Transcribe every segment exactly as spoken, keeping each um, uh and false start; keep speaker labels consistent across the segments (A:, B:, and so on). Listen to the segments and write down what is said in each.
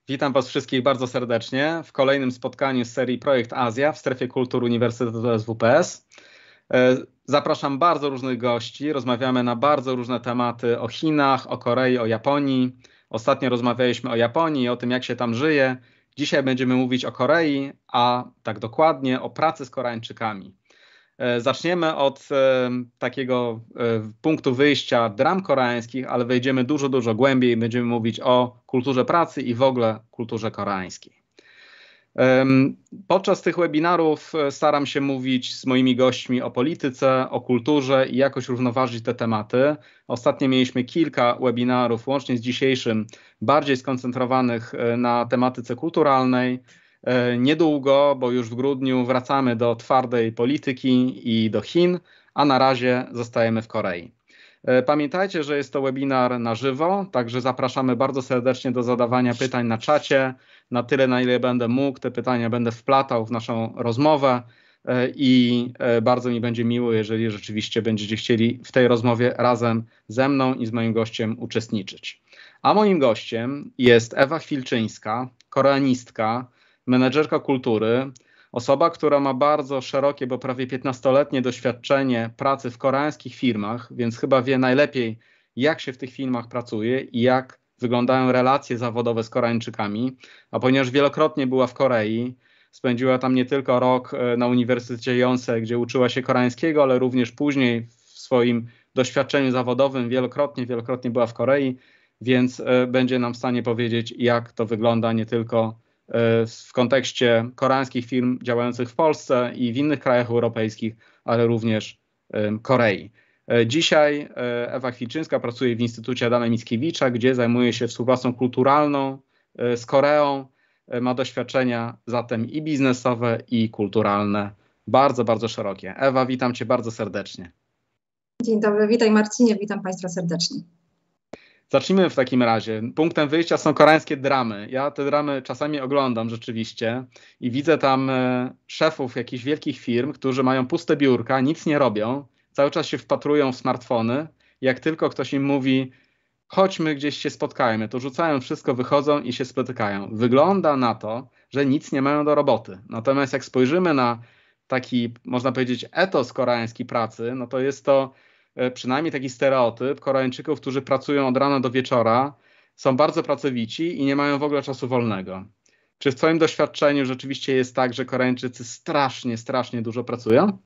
A: Witam Was wszystkich bardzo serdecznie w kolejnym spotkaniu z serii Projekt Azja w strefie kultur Uniwersytetu S W P S. Zapraszam bardzo różnych gości, rozmawiamy na bardzo różne tematy o Chinach, o Korei, o Japonii. Ostatnio rozmawialiśmy o Japonii i o tym, jak się tam żyje. Dzisiaj będziemy mówić o Korei, a tak dokładnie o pracy z Koreańczykami. Zaczniemy od e, takiego e, punktu wyjścia dram koreańskich, ale wejdziemy dużo, dużo głębiej i będziemy mówić o kulturze pracy i w ogóle kulturze koreańskiej. E, podczas tych webinarów staram się mówić z moimi gośćmi o polityce, o kulturze i jakoś równoważyć te tematy. Ostatnio mieliśmy kilka webinarów, łącznie z dzisiejszym, bardziej skoncentrowanych na tematyce kulturalnej. Niedługo, bo już w grudniu wracamy do twardej polityki i do Chin, a na razie zostajemy w Korei. Pamiętajcie, że jest to webinar na żywo, także zapraszamy bardzo serdecznie do zadawania pytań na czacie. Na tyle, na ile będę mógł, te pytania będę wplatał w naszą rozmowę i bardzo mi będzie miło, jeżeli rzeczywiście będziecie chcieli w tej rozmowie razem ze mną i z moim gościem uczestniczyć. A moim gościem jest Ewa Chwilczyńska, koreanistka, menedżerka kultury, osoba, która ma bardzo szerokie, bo prawie piętnastoletnie doświadczenie pracy w koreańskich firmach, więc chyba wie najlepiej, jak się w tych firmach pracuje i jak wyglądają relacje zawodowe z Koreańczykami. A ponieważ wielokrotnie była w Korei, spędziła tam nie tylko rok na Uniwersytecie Yonsei, gdzie uczyła się koreańskiego, ale również później w swoim doświadczeniu zawodowym wielokrotnie, wielokrotnie była w Korei, więc będzie nam w stanie powiedzieć, jak to wygląda nie tylko w kontekście koreańskich firm działających w Polsce i w innych krajach europejskich, ale również Korei. Dzisiaj Ewa Chwilczyńska pracuje w Instytucie Adama Mickiewicza, gdzie zajmuje się współpracą kulturalną z Koreą. Ma doświadczenia zatem i biznesowe, i kulturalne, bardzo, bardzo szerokie. Ewa, witam Cię bardzo serdecznie.
B: Dzień dobry, witaj Marcinie, witam Państwa serdecznie.
A: Zacznijmy w takim razie. Punktem wyjścia są koreańskie dramy. Ja te dramy czasami oglądam rzeczywiście i widzę tam e, szefów jakichś wielkich firm, którzy mają puste biurka, nic nie robią, cały czas się wpatrują w smartfony. Jak tylko ktoś im mówi, chodźmy gdzieś się spotkajmy, to rzucają wszystko, wychodzą i się spotykają. Wygląda na to, że nic nie mają do roboty. Natomiast jak spojrzymy na taki, można powiedzieć, etos koreański pracy, no to jest to przynajmniej taki stereotyp Koreańczyków, którzy pracują od rana do wieczora, są bardzo pracowici i nie mają w ogóle czasu wolnego. Czy w Twoim doświadczeniu rzeczywiście jest tak, że Koreańczycy strasznie, strasznie dużo pracują?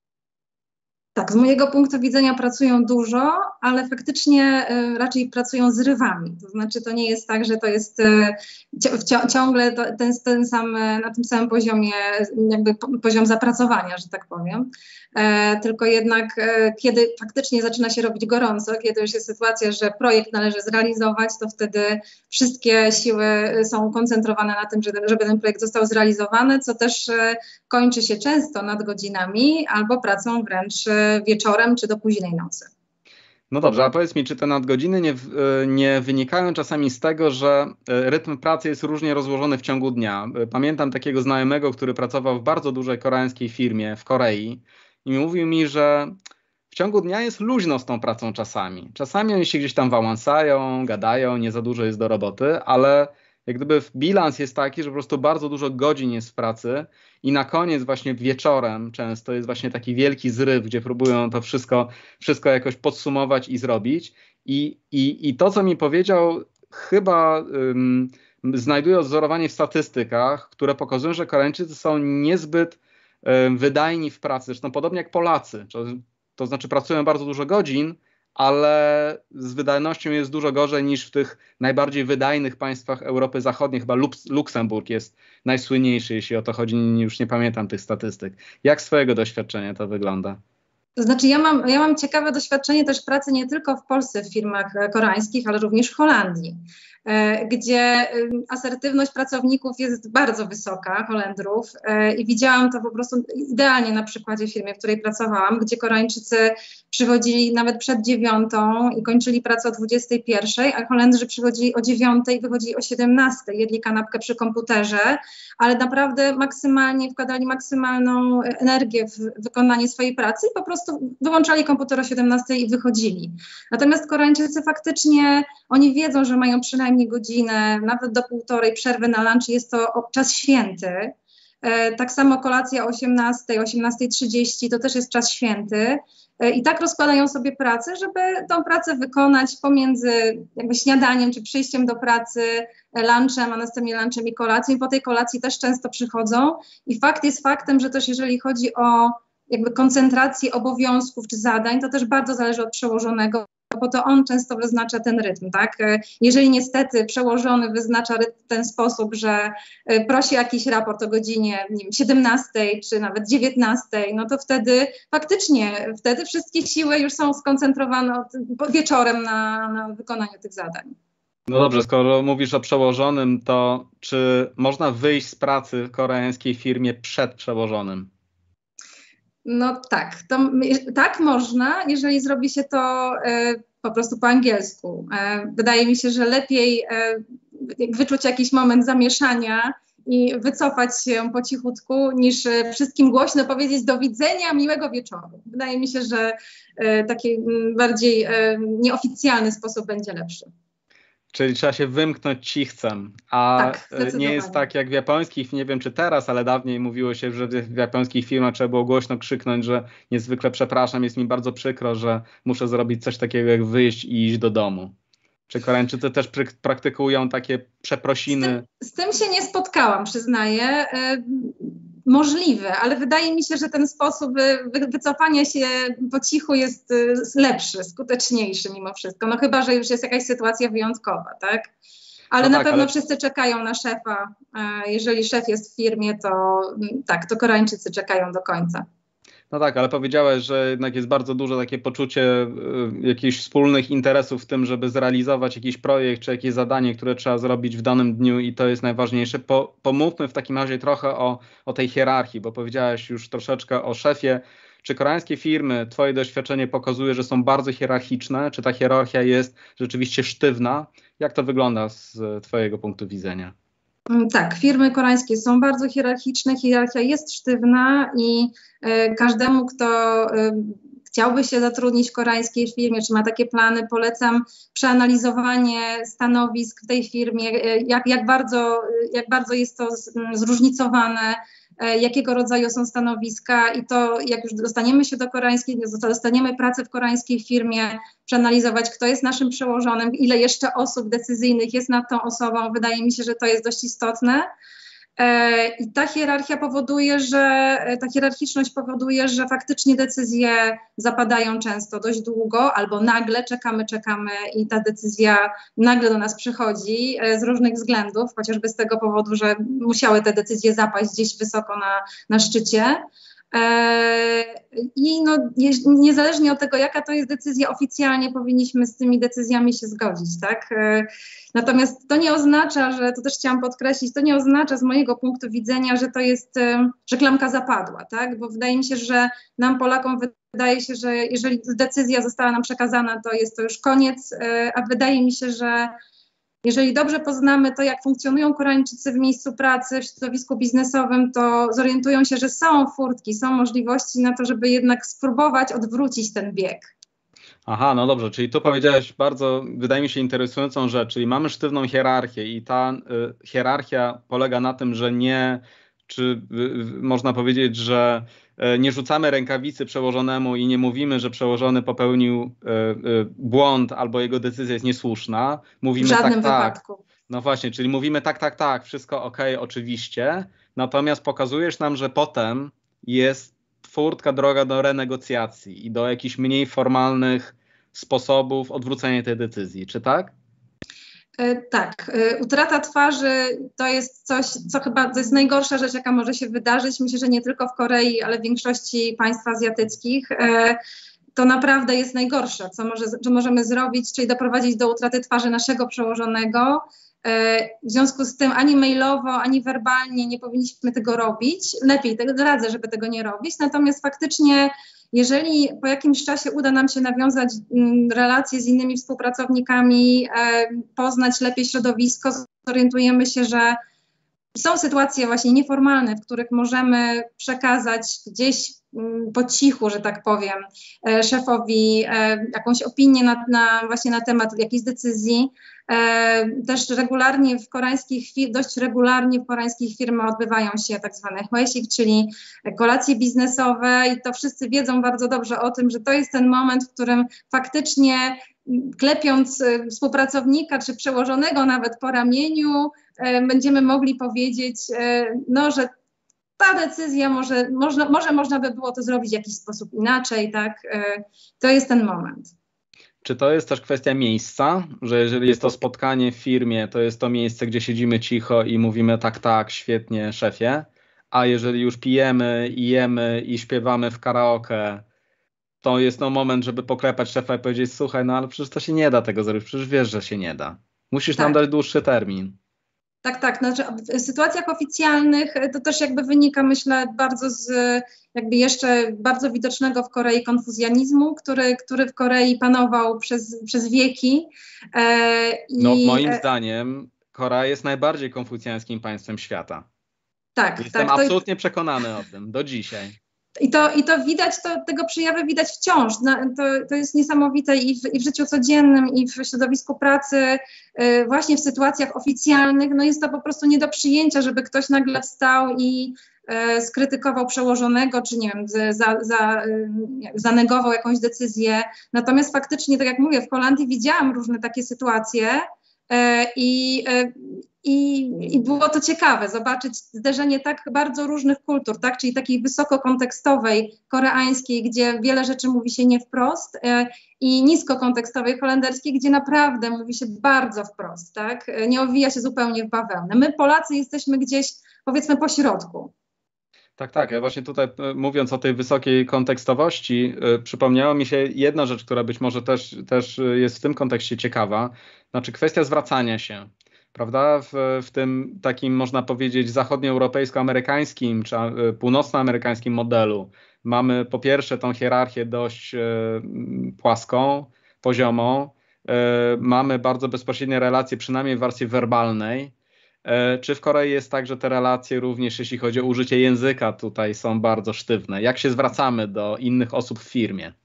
B: Tak, z mojego punktu widzenia pracują dużo, ale faktycznie y, raczej pracują z rywami. To znaczy to nie jest tak, że to jest y, ci, ciągle to, ten, ten sam, na tym samym poziomie, jakby po, poziom zapracowania, że tak powiem. E, tylko jednak e, kiedy faktycznie zaczyna się robić gorąco, kiedy już jest sytuacja, że projekt należy zrealizować, to wtedy wszystkie siły są koncentrowane na tym, żeby, żeby ten projekt został zrealizowany, co też e, kończy się często nadgodzinami albo pracą wręcz wieczorem czy do późnej nocy.
A: No dobrze, a powiedz mi, czy te nadgodziny nie, nie wynikają czasami z tego, że rytm pracy jest różnie rozłożony w ciągu dnia? Pamiętam takiego znajomego, który pracował w bardzo dużej koreańskiej firmie w Korei i mówił mi, że w ciągu dnia jest luźno z tą pracą czasami. Czasami oni się gdzieś tam wałęsają, gadają, nie za dużo jest do roboty, ale jak gdyby bilans jest taki, że po prostu bardzo dużo godzin jest w pracy i na koniec właśnie wieczorem często jest właśnie taki wielki zryw, gdzie próbują to wszystko, wszystko jakoś podsumować i zrobić. I, i, i to, co mi powiedział, chyba um, znajduje odzorowanie w statystykach, które pokazują, że Koreańczycy są niezbyt um, wydajni w pracy. Zresztą podobnie jak Polacy. To, to znaczy pracują bardzo dużo godzin, ale z wydajnością jest dużo gorzej niż w tych najbardziej wydajnych państwach Europy Zachodniej. Chyba Luksemburg jest najsłynniejszy, jeśli o to chodzi, już nie pamiętam tych statystyk. Jak z twojego doświadczenia to wygląda?
B: To znaczy ja mam, ja mam ciekawe doświadczenie też pracy nie tylko w Polsce w firmach koreańskich, ale również w Holandii, gdzie asertywność pracowników jest bardzo wysoka, Holendrów, i widziałam to po prostu idealnie na przykładzie firmy, w której pracowałam, gdzie Koreańczycy przychodzili nawet przed dziewiątą i kończyli pracę o dwudziestej pierwszej, a Holendrzy przychodzili o dziewiątej i wychodzili o siedemnastej, jedli kanapkę przy komputerze, ale naprawdę maksymalnie wkładali maksymalną energię w wykonanie swojej pracy i po prostu wyłączali komputer o siedemnastej i wychodzili. Natomiast Koreańczycy faktycznie, oni wiedzą, że mają przynajmniej najmniej godzinę, nawet do półtorej przerwy na lunch, jest to czas święty. Tak samo kolacja o osiemnastej, osiemnastej trzydzieści to też jest czas święty. I tak rozkładają sobie pracę, żeby tą pracę wykonać pomiędzy jakby śniadaniem czy przyjściem do pracy, lunchem, a następnie lunchem i kolacją. I po tej kolacji też często przychodzą. I fakt jest faktem, że też jeżeli chodzi o jakby koncentrację obowiązków czy zadań, to też bardzo zależy od przełożonego, bo to on często wyznacza ten rytm, tak? Jeżeli niestety przełożony wyznacza rytm w ten sposób, że prosi jakiś raport o godzinie nie wiem, siedemnastej czy nawet dziewiętnastej, no to wtedy faktycznie, wtedy wszystkie siły już są skoncentrowane od, wieczorem na, na wykonaniu tych zadań.
A: No dobrze, skoro mówisz o przełożonym, to czy można wyjść z pracy w koreańskiej firmie przed przełożonym?
B: No tak, to, tak można, jeżeli zrobi się to e, po prostu po angielsku. E, wydaje mi się, że lepiej e, wyczuć jakiś moment zamieszania i wycofać się po cichutku, niż e, wszystkim głośno powiedzieć do widzenia, miłego wieczoru. Wydaje mi się, że e, taki m, bardziej e, nieoficjalny sposób będzie lepszy.
A: Czyli trzeba się wymknąć cichcem, a tak, nie jest tak jak w japońskich, nie wiem czy teraz, ale dawniej mówiło się, że w japońskich firmach trzeba było głośno krzyknąć, że niezwykle przepraszam, jest mi bardzo przykro, że muszę zrobić coś takiego jak wyjść i iść do domu. Czy Koreańczycy też praktykują takie przeprosiny?
B: Z tym, z tym się nie spotkałam, przyznaję. Możliwe, ale wydaje mi się, że ten sposób wy, wycofania się po cichu jest lepszy, skuteczniejszy mimo wszystko. No chyba, że już jest jakaś sytuacja wyjątkowa, tak? Ale no na tak, pewno ale... wszyscy czekają na szefa. Jeżeli szef jest w firmie, to tak, to Koreańczycy czekają do końca.
A: No tak, ale powiedziałeś, że jednak jest bardzo duże takie poczucie y, jakichś wspólnych interesów w tym, żeby zrealizować jakiś projekt czy jakieś zadanie, które trzeba zrobić w danym dniu i to jest najważniejsze. Po, pomówmy w takim razie trochę o, o tej hierarchii, bo powiedziałeś już troszeczkę o szefie. Czy koreańskie firmy, twoje doświadczenie pokazuje, że są bardzo hierarchiczne? Czy ta hierarchia jest rzeczywiście sztywna? Jak to wygląda z twojego punktu widzenia?
B: Tak, firmy koreańskie są bardzo hierarchiczne, hierarchia jest sztywna i y, każdemu, kto y, chciałby się zatrudnić w koreańskiej firmie, czy ma takie plany, polecam przeanalizowanie stanowisk w tej firmie, y, jak, jak, bardzo, y, jak bardzo jest to z, y, zróżnicowane, y, jakiego rodzaju są stanowiska i to jak już dostaniemy się do koreańskiej, dostaniemy pracę w koreańskiej firmie, przeanalizować, kto jest naszym przełożonym, ile jeszcze osób decyzyjnych jest nad tą osobą. Wydaje mi się, że to jest dość istotne. I ta hierarchia powoduje, że ta hierarchiczność powoduje, że faktycznie decyzje zapadają często dość długo albo nagle, czekamy, czekamy i ta decyzja nagle do nas przychodzi z różnych względów, chociażby z tego powodu, że musiały te decyzje zapaść gdzieś wysoko na, na szczycie. I no, niezależnie od tego, jaka to jest decyzja, oficjalnie powinniśmy z tymi decyzjami się zgodzić, tak? Natomiast to nie oznacza, że, to też chciałam podkreślić, to nie oznacza z mojego punktu widzenia, że to jest, że klamka zapadła, tak? Bo wydaje mi się, że nam Polakom wydaje się, że jeżeli decyzja została nam przekazana, to jest to już koniec, a wydaje mi się, że jeżeli dobrze poznamy to, jak funkcjonują Koreańczycy w miejscu pracy, w środowisku biznesowym, to zorientują się, że są furtki, są możliwości na to, żeby jednak spróbować odwrócić ten bieg.
A: Aha, no dobrze, czyli tu powiedziałeś bardzo, wydaje mi się, interesującą rzecz, czyli mamy sztywną hierarchię i ta y, hierarchia polega na tym, że nie, czy y, można powiedzieć, że y, nie rzucamy rękawicy przełożonemu i nie mówimy, że przełożony popełnił y, y, błąd albo jego decyzja jest niesłuszna. Mówimy
B: w żadnym
A: tak,
B: wypadku.
A: Tak. No właśnie, czyli mówimy tak, tak, tak, wszystko okej, oczywiście, natomiast pokazujesz nam, że potem jest furtka, droga do renegocjacji i do jakichś mniej formalnych sposobów odwrócenia tej decyzji, czy tak?
B: E, tak. E, utrata twarzy to jest coś, co chyba to jest najgorsza rzecz, jaka może się wydarzyć. Myślę, że nie tylko w Korei, ale w większości państw azjatyckich. E, to naprawdę jest najgorsze, co, może, co możemy zrobić, czyli doprowadzić do utraty twarzy naszego przełożonego. W związku z tym ani mailowo, ani werbalnie nie powinniśmy tego robić. Lepiej, tego radzę, żeby tego nie robić. Natomiast faktycznie, jeżeli po jakimś czasie uda nam się nawiązać relacje z innymi współpracownikami, poznać lepiej środowisko, zorientujemy się, że są sytuacje właśnie nieformalne, w których możemy przekazać gdzieś po cichu, że tak powiem, szefowi jakąś opinię na, na właśnie na temat jakiejś decyzji. Też regularnie w koreańskich, dość regularnie w koreańskich firmach odbywają się tak zwane hwaesik, czyli kolacje biznesowe i to wszyscy wiedzą bardzo dobrze o tym, że to jest ten moment, w którym faktycznie klepiąc współpracownika czy przełożonego nawet po ramieniu, będziemy mogli powiedzieć, no, że ta decyzja może można, może można by było to zrobić w jakiś sposób inaczej, tak? To jest ten moment.
A: Czy to jest też kwestia miejsca, że jeżeli jest to spotkanie w firmie, to jest to miejsce, gdzie siedzimy cicho i mówimy tak, tak, świetnie, szefie, a jeżeli już pijemy i jemy i śpiewamy w karaoke, to jest no moment, żeby poklepać szefa i powiedzieć, słuchaj, no ale przecież to się nie da tego zrobić, przecież wiesz, że się nie da. Musisz
B: tak.
A: nam dać dłuższy termin.
B: Tak, tak. Znaczy, w sytuacjach oficjalnych to też jakby wynika, myślę, bardzo z jakby jeszcze bardzo widocznego w Korei konfuzjanizmu, który, który w Korei panował przez, przez wieki.
A: E, i, no moim zdaniem Korea jest najbardziej konfucjańskim państwem świata.
B: Tak,
A: Jestem
B: tak,
A: absolutnie to... przekonany o tym do dzisiaj.
B: I to, I to widać, to, tego przejawy widać wciąż. To, to jest niesamowite i w, i w życiu codziennym, i w środowisku pracy, yy, właśnie w sytuacjach oficjalnych. No jest to po prostu nie do przyjęcia, żeby ktoś nagle wstał i yy, skrytykował przełożonego, czy nie wiem, za, za, yy, zanegował jakąś decyzję. Natomiast faktycznie, tak jak mówię, w Holandii widziałam różne takie sytuacje yy, i yy, I, I było to ciekawe zobaczyć zderzenie tak bardzo różnych kultur, tak? Czyli takiej wysokokontekstowej koreańskiej, gdzie wiele rzeczy mówi się nie wprost, e, i niskokontekstowej holenderskiej, gdzie naprawdę mówi się bardzo wprost, tak? E, nie owija się zupełnie w bawełnę. My Polacy jesteśmy gdzieś, powiedzmy, po środku.
A: Tak, tak. Ja właśnie tutaj mówiąc o tej wysokiej kontekstowości, y, przypomniała mi się jedna rzecz, która być może też, też jest w tym kontekście ciekawa, znaczy kwestia zwracania się. Prawda? W, w tym takim, można powiedzieć, zachodnioeuropejsko-amerykańskim czy północnoamerykańskim modelu mamy po pierwsze tą hierarchię dość e, płaską, poziomą. E, mamy bardzo bezpośrednie relacje, przynajmniej w wersji werbalnej. E, czy w Korei jest tak, że te relacje również, jeśli chodzi o użycie języka, tutaj są bardzo sztywne? Jak się zwracamy do innych osób w firmie?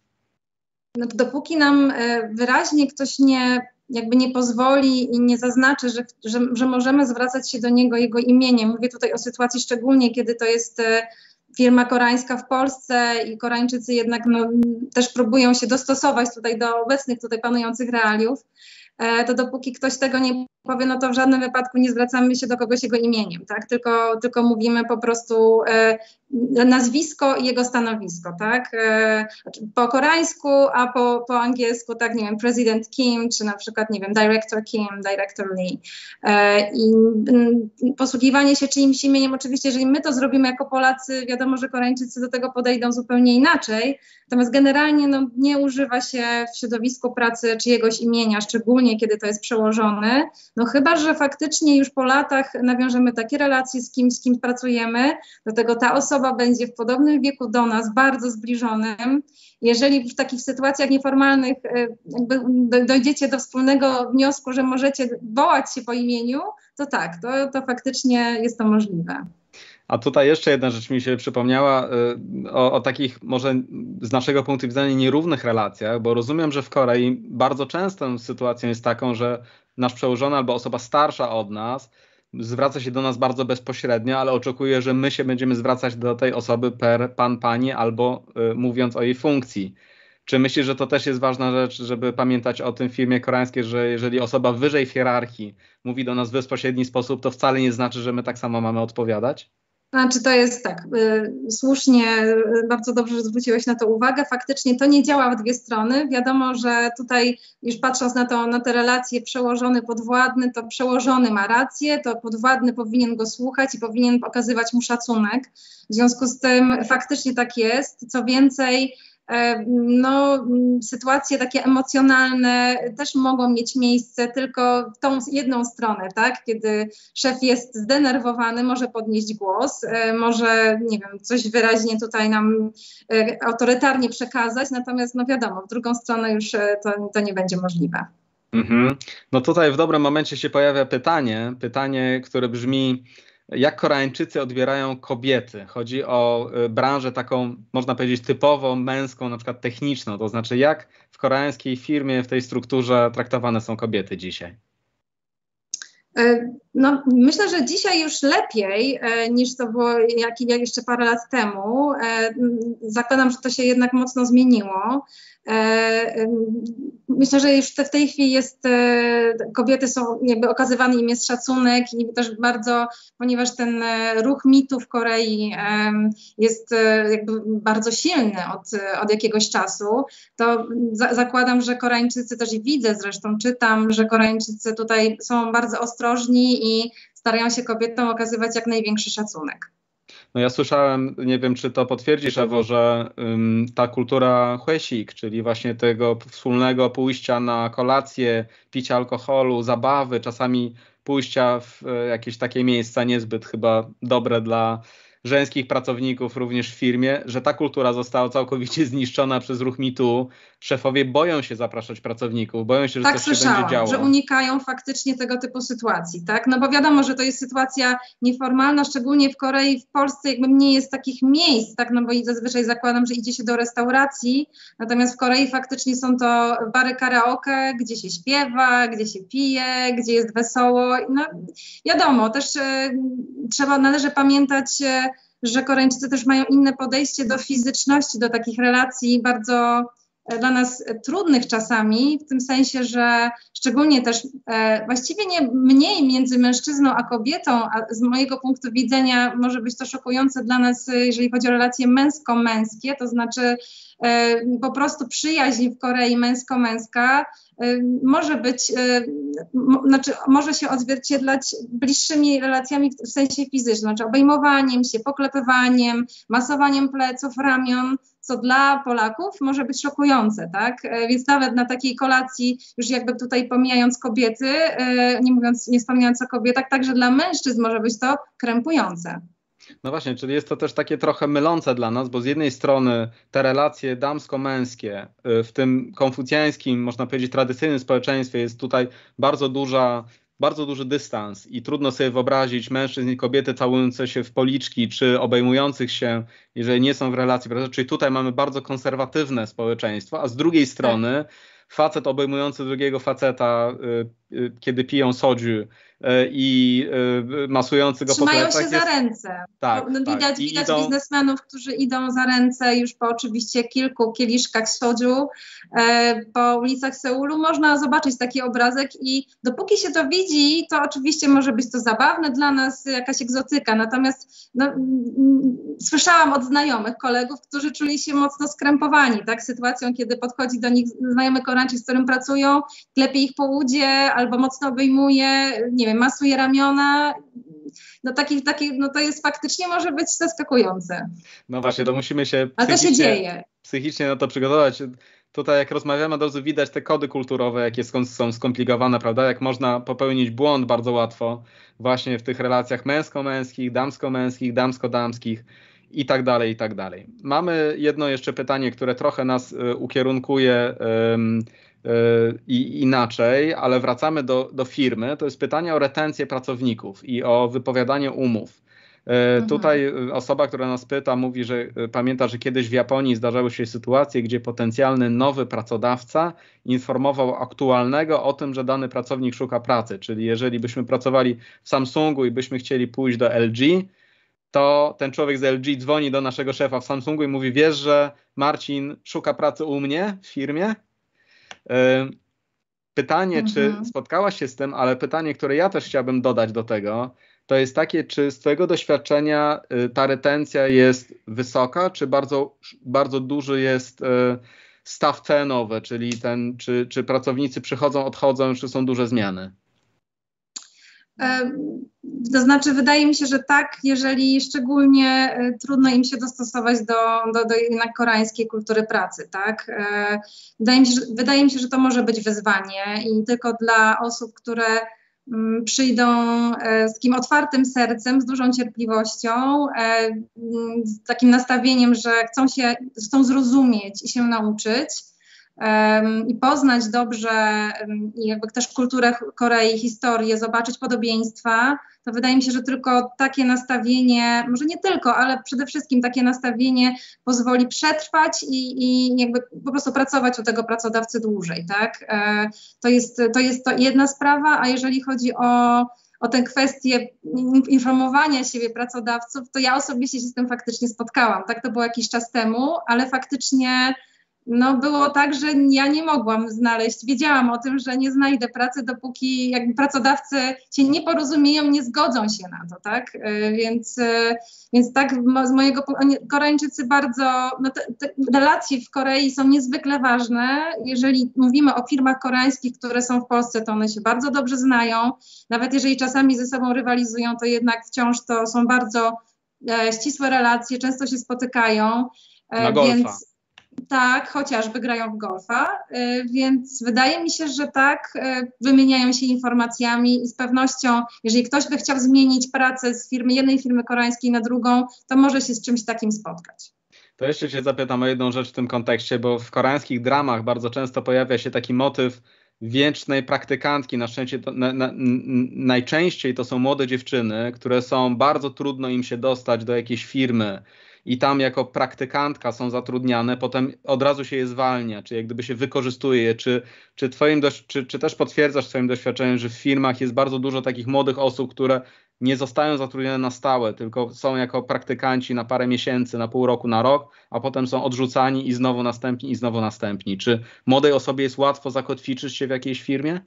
B: No to dopóki nam wyraźnie ktoś nie jakby nie pozwoli i nie zaznaczy, że, że, że możemy zwracać się do niego jego imieniem. Mówię tutaj o sytuacji szczególnie, kiedy to jest firma koreańska w Polsce i Koreańczycy jednak no, też próbują się dostosować tutaj do obecnych tutaj panujących realiów, to dopóki ktoś tego nie powie, no to w żadnym wypadku nie zwracamy się do kogoś jego imieniem, tak? Tylko, tylko mówimy po prostu e, nazwisko i jego stanowisko, tak? E, po koreańsku, a po, po angielsku, tak, nie wiem, President Kim, czy na przykład, nie wiem, Director Kim, Director Lee. E, I m, posługiwanie się czyimś imieniem, oczywiście, jeżeli my to zrobimy jako Polacy, wiadomo, że Koreańczycy do tego podejdą zupełnie inaczej, natomiast generalnie no, nie używa się w środowisku pracy czyjegoś imienia, szczególnie kiedy to jest przełożony. No chyba, że faktycznie już po latach nawiążemy takie relacje z kim, z kim pracujemy, do tego ta osoba będzie w podobnym wieku do nas, bardzo zbliżonym. Jeżeli w takich sytuacjach nieformalnych jakby dojdziecie do wspólnego wniosku, że możecie wołać się po imieniu, to tak, to, to faktycznie jest to możliwe.
A: A tutaj jeszcze jedna rzecz mi się przypomniała o, o takich może z naszego punktu widzenia nierównych relacjach, bo rozumiem, że w Korei bardzo częstą sytuacją jest taką, że nasz przełożony albo osoba starsza od nas zwraca się do nas bardzo bezpośrednio, ale oczekuje, że my się będziemy zwracać do tej osoby per pan, pani albo y, mówiąc o jej funkcji. Czy myślisz, że to też jest ważna rzecz, żeby pamiętać o tym w firmie koreańskiej, że jeżeli osoba wyżej w hierarchii mówi do nas w bezpośredni sposób, to wcale nie znaczy, że my tak samo mamy odpowiadać?
B: Znaczy to jest tak, y, słusznie, y, bardzo dobrze, że zwróciłeś na to uwagę. Faktycznie to nie działa w dwie strony. Wiadomo, że tutaj już patrząc na, to, na te relacje przełożony, podwładny, to przełożony ma rację, to podwładny powinien go słuchać i powinien okazywać mu szacunek. W związku z tym faktycznie tak jest. Co więcej, no, sytuacje takie emocjonalne też mogą mieć miejsce tylko w tą jedną stronę, tak? Kiedy szef jest zdenerwowany, może podnieść głos, może, nie wiem, coś wyraźnie tutaj nam autorytarnie przekazać, natomiast no wiadomo, w drugą stronę już to, to nie będzie możliwe.
A: Mhm. No tutaj w dobrym momencie się pojawia pytanie, pytanie, które brzmi, jak Koreańczycy odbierają kobiety. Chodzi o branżę taką, można powiedzieć, typowo męską, na przykład techniczną. To znaczy, jak w koreańskiej firmie, w tej strukturze traktowane są kobiety dzisiaj?
B: No, myślę, że dzisiaj już lepiej niż to było jak, jak jeszcze parę lat temu. Zakładam, że to się jednak mocno zmieniło. Myślę, że już w tej chwili jest, kobiety są, jakby okazywany im jest szacunek i też bardzo, ponieważ ten ruch mitu w Korei jest jakby bardzo silny od, od jakiegoś czasu, to za, zakładam, że Koreańczycy, też i widzę zresztą, czytam, że Koreańczycy tutaj są bardzo ostrożni i starają się kobietom okazywać jak największy szacunek.
A: No ja słyszałem, nie wiem czy to potwierdzisz, Ewo, że um, ta kultura huesik, czyli właśnie tego wspólnego pójścia na kolację, picia alkoholu, zabawy, czasami pójścia w e, jakieś takie miejsca niezbyt chyba dobre dla żeńskich pracowników również w firmie, że ta kultura została całkowicie zniszczona przez ruch mitu. Szefowie boją się zapraszać pracowników, boją się, że
B: tak,
A: coś się będzie działo.
B: Że unikają faktycznie tego typu sytuacji, tak? No bo wiadomo, że to jest sytuacja nieformalna, szczególnie w Korei, w Polsce jakby nie jest takich miejsc, tak? No bo i zazwyczaj zakładam, że idzie się do restauracji, natomiast w Korei faktycznie są to bary karaoke, gdzie się śpiewa, gdzie się pije, gdzie jest wesoło. No wiadomo, też e, trzeba, należy pamiętać, e, że Koreańczycy też mają inne podejście do fizyczności, do takich relacji bardzo dla nas trudnych czasami, w tym sensie, że szczególnie też e, właściwie nie mniej między mężczyzną a kobietą, a z mojego punktu widzenia może być to szokujące dla nas, jeżeli chodzi o relacje męsko-męskie, to znaczy e, po prostu przyjaźń w Korei męsko-męska e, może być, e, mo, znaczy może się odzwierciedlać bliższymi relacjami w sensie fizycznym, znaczy obejmowaniem się, poklepywaniem, masowaniem pleców, ramion, co dla Polaków może być szokujące, tak? Więc nawet na takiej kolacji, już jakby tutaj pomijając kobiety, nie mówiąc, nie wspominając o kobietach, także dla mężczyzn może być to krępujące.
A: No właśnie, czyli jest to też takie trochę mylące dla nas, bo z jednej strony te relacje damsko-męskie w tym konfucjańskim, można powiedzieć, tradycyjnym społeczeństwie jest tutaj bardzo duża bardzo duży dystans i trudno sobie wyobrazić mężczyzn i kobiety całujące się w policzki, czy obejmujących się, jeżeli nie są w relacji, prawda? Czyli tutaj mamy bardzo konserwatywne społeczeństwo, a z drugiej strony facet obejmujący drugiego faceta, y, y, kiedy piją soju y, i y, masujący go
B: Trzymają
A: po plecach.
B: Trzymają się jest... za ręce.
A: Tak,
B: no, widać
A: tak.
B: widać
A: idą...
B: biznesmenów, którzy idą za ręce już po oczywiście kilku kieliszkach soju e, po ulicach Seulu. Można zobaczyć taki obrazek i dopóki się to widzi, to oczywiście może być to zabawne dla nas, jakaś egzotyka. Natomiast no, m, słyszałam od znajomych, kolegów, którzy czuli się mocno skrępowani, tak, sytuacją, kiedy podchodzi do nich znajomy Koreańczyk, z którym pracują, klepie ich po udzie albo mocno obejmuje, nie wiem, masuje ramiona. No, taki, taki, no to jest faktycznie może być zaskakujące.
A: No właśnie, to musimy się
B: Ale to się dzieje.
A: Psychicznie na to przygotować. Tutaj jak rozmawiamy, od razu widać te kody kulturowe, jakie są skomplikowane, prawda? Jak można popełnić błąd bardzo łatwo właśnie w tych relacjach męsko-męskich, damsko-męskich, damsko-damskich i tak dalej, i tak dalej. Mamy jedno jeszcze pytanie, które trochę nas y, ukierunkuje y, y, i inaczej, ale wracamy do, do firmy. To jest pytanie o retencję pracowników i o wypowiadanie umów. Mhm. Tutaj osoba, która nas pyta, mówi, że pamięta, że kiedyś w Japonii zdarzały się sytuacje, gdzie potencjalny nowy pracodawca informował aktualnego o tym, że dany pracownik szuka pracy. Czyli jeżeli byśmy pracowali w Samsungu i byśmy chcieli pójść do L G, to ten człowiek z L G dzwoni do naszego szefa w Samsungu i mówi: wiesz, że Marcin szuka pracy u mnie w firmie? Pytanie, mhm. czy spotkałaś się z tym, ale pytanie, które ja też chciałbym dodać do tego, to jest takie, czy z twojego doświadczenia y, ta retencja jest wysoka, czy bardzo, bardzo duży jest y, staw cenowy, czyli ten, czy, czy pracownicy przychodzą, odchodzą, czy są duże zmiany?
B: To znaczy, wydaje mi się, że tak, jeżeli szczególnie trudno im się dostosować do, do, do jednak koreańskiej kultury pracy, tak? Wydaje mi się, że, wydaje mi się, że to może być wyzwanie i tylko dla osób, które przyjdą z takim otwartym sercem, z dużą cierpliwością, z takim nastawieniem, że chcą się, chcą zrozumieć i się nauczyć, um, i poznać dobrze um, i jakby też kulturę Korei, historię, zobaczyć podobieństwa, to wydaje mi się, że tylko takie nastawienie, może nie tylko, ale przede wszystkim takie nastawienie pozwoli przetrwać i, i jakby po prostu pracować u tego pracodawcy dłużej, tak? E, to jest, to jest to jedna sprawa, a jeżeli chodzi o o tę kwestię informowania siebie pracodawców, to ja osobiście się z tym faktycznie spotkałam. Tak, to było jakiś czas temu, ale faktycznie no, było tak, że ja nie mogłam znaleźć, wiedziałam o tym, że nie znajdę pracy, dopóki jakby pracodawcy się nie porozumieją, nie zgodzą się na to, tak? Więc, więc tak z mojego punktu, Koreańczycy bardzo, no te, te relacje w Korei są niezwykle ważne. Jeżeli mówimy o firmach koreańskich, które są w Polsce, to one się bardzo dobrze znają. Nawet jeżeli czasami ze sobą rywalizują, to jednak wciąż to są bardzo e, ścisłe relacje, często się spotykają. E,
A: Na golfa.
B: Więc, tak, chociażby grają w golfa, y, więc wydaje mi się, że tak, y, wymieniają się informacjami i z pewnością, jeżeli ktoś by chciał zmienić pracę z firmy, jednej firmy koreańskiej na drugą, to może się z czymś takim spotkać.
A: To jeszcze cię zapytam o jedną rzecz w tym kontekście, bo w koreańskich dramach bardzo często pojawia się taki motyw wiecznej praktykantki. Na szczęście to, na, na, najczęściej to są młode dziewczyny, które są, bardzo trudno im się dostać do jakiejś firmy i tam jako praktykantka są zatrudniane, potem od razu się je zwalnia, czy jak gdyby się wykorzystuje je. Czy, czy, twoim doś- czy, czy też potwierdzasz swoim doświadczeniem, że w firmach jest bardzo dużo takich młodych osób, które nie zostają zatrudnione na stałe, tylko są jako praktykanci na parę miesięcy, na pół roku, na rok, a potem są odrzucani i znowu następni, i znowu następni. Czy młodej osobie jest łatwo zakotwiczyć się w jakiejś firmie?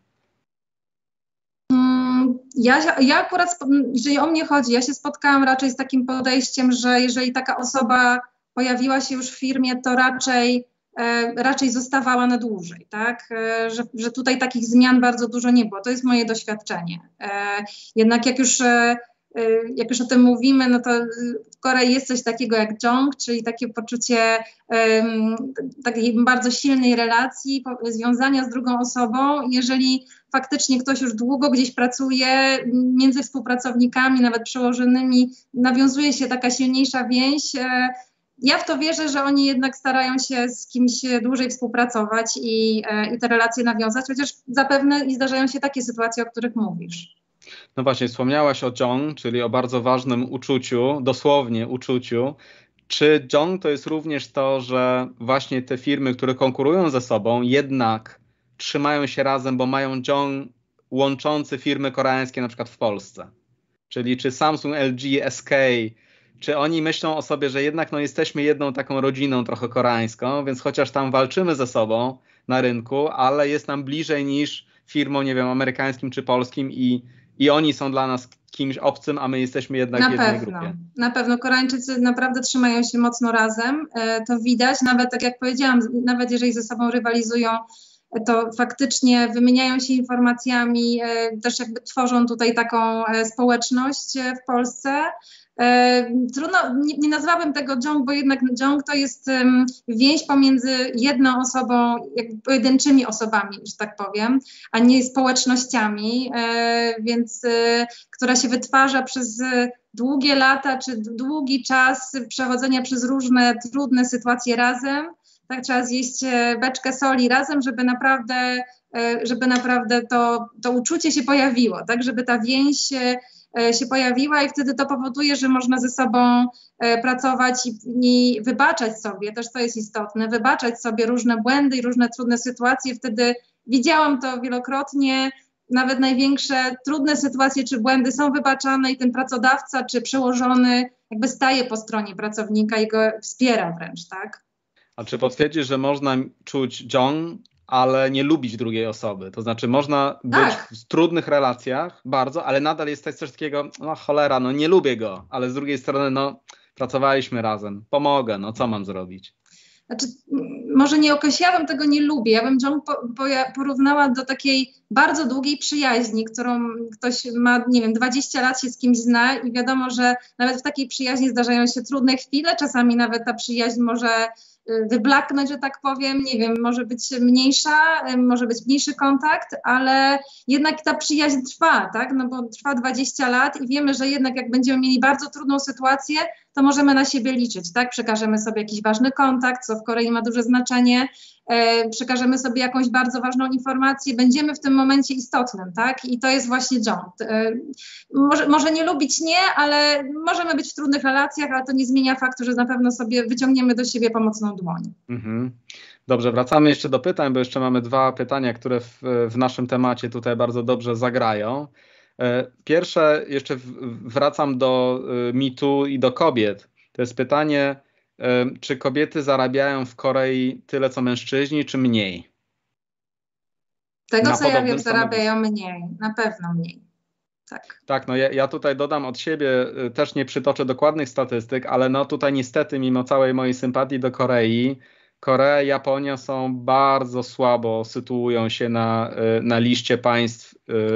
B: Ja, ja akurat, jeżeli o mnie chodzi, ja się spotkałam raczej z takim podejściem, że jeżeli taka osoba pojawiła się już w firmie, to raczej, e, raczej zostawała na dłużej, tak? E, że, że tutaj takich zmian bardzo dużo nie było. To jest moje doświadczenie. E, jednak jak już, e, jak już o tym mówimy, no to w Korei jest coś takiego jak jong, czyli takie poczucie um, takiej bardzo silnej relacji, związania z drugą osobą. Jeżeli faktycznie ktoś już długo gdzieś pracuje, między współpracownikami, nawet przełożonymi, nawiązuje się taka silniejsza więź. Ja w to wierzę, że oni jednak starają się z kimś dłużej współpracować i, i te relacje nawiązać, chociaż zapewne i zdarzają się takie sytuacje, o których mówisz.
A: No właśnie, wspomniałaś o jong, czyli o bardzo ważnym uczuciu, dosłownie uczuciu. Czy jong to jest również to, że właśnie te firmy, które konkurują ze sobą, jednak trzymają się razem, bo mają jong łączący firmy koreańskie na przykład w Polsce? Czyli czy Samsung, L G, S K, czy oni myślą o sobie, że jednak no, jesteśmy jedną taką rodziną trochę koreańską, więc chociaż tam walczymy ze sobą na rynku, ale jest nam bliżej niż firmą, nie wiem, amerykańskim czy polskim i I oni są dla nas kimś obcym, a my jesteśmy jednak
B: na
A: w jednej
B: pewno,
A: grupie.
B: Na pewno. Koreańczycy naprawdę trzymają się mocno razem. E, to widać, nawet tak jak powiedziałam, nawet jeżeli ze sobą rywalizują, to faktycznie wymieniają się informacjami, e, też jakby tworzą tutaj taką e, społeczność e, w Polsce. E, trudno, nie, nie nazwałabym tego jong, bo jednak jong to jest um, więź pomiędzy jedną osobą, jakby pojedynczymi osobami, że tak powiem, a nie społecznościami, e, więc e, która się wytwarza przez długie lata czy długi czas przechodzenia przez różne trudne sytuacje razem. Tak, trzeba zjeść beczkę soli razem, żeby naprawdę, żeby naprawdę to, to uczucie się pojawiło, tak, żeby ta więź się pojawiła i wtedy to powoduje, że można ze sobą pracować i, i wybaczać sobie, też to jest istotne, wybaczać sobie różne błędy i różne trudne sytuacje. Wtedy widziałam to wielokrotnie, nawet największe trudne sytuacje czy błędy są wybaczane i ten pracodawca czy przełożony jakby staje po stronie pracownika i go wspiera wręcz, tak?
A: A czy potwierdzisz, że można czuć jong, ale nie lubić drugiej osoby? To znaczy można być
B: tak.
A: w trudnych relacjach bardzo, ale nadal jest coś takiego, no cholera, no nie lubię go, ale z drugiej strony, no pracowaliśmy razem, pomogę, no co mam zrobić?
B: Znaczy, może nie określałabym tego nie lubię, ja bym jong po, po, porównała do takiej bardzo długiej przyjaźni, którą ktoś ma, nie wiem, dwadzieścia lat się z kimś zna i wiadomo, że nawet w takiej przyjaźni zdarzają się trudne chwile, czasami nawet ta przyjaźń może wyblaknąć, że tak powiem, nie wiem, może być mniejsza, może być mniejszy kontakt, ale jednak ta przyjaźń trwa, tak, no bo trwa dwadzieścia lat i wiemy, że jednak jak będziemy mieli bardzo trudną sytuację, to możemy na siebie liczyć, tak, przekażemy sobie jakiś ważny kontakt, co w Korei ma duże znaczenie e, przekażemy sobie jakąś bardzo ważną informację, będziemy w tym momencie istotnym, tak? I to jest właśnie John. E, może, może nie lubić nie, ale możemy być w trudnych relacjach, ale to nie zmienia faktu, że na pewno sobie wyciągniemy do siebie pomocną dłoń.
A: Mhm. Dobrze, wracamy jeszcze do pytań, bo jeszcze mamy dwa pytania, które w, w naszym temacie tutaj bardzo dobrze zagrają. Pierwsze, jeszcze wracam do mitu i do kobiet. To jest pytanie, czy kobiety zarabiają w Korei tyle, co mężczyźni, czy mniej?
B: Tego, na co ja wiem, zarabiają mniej, na pewno mniej. Tak,
A: tak no ja, ja tutaj dodam od siebie, też nie przytoczę dokładnych statystyk, ale no tutaj niestety mimo całej mojej sympatii do Korei, Korea i Japonia są bardzo słabo sytuują się na, na liście państw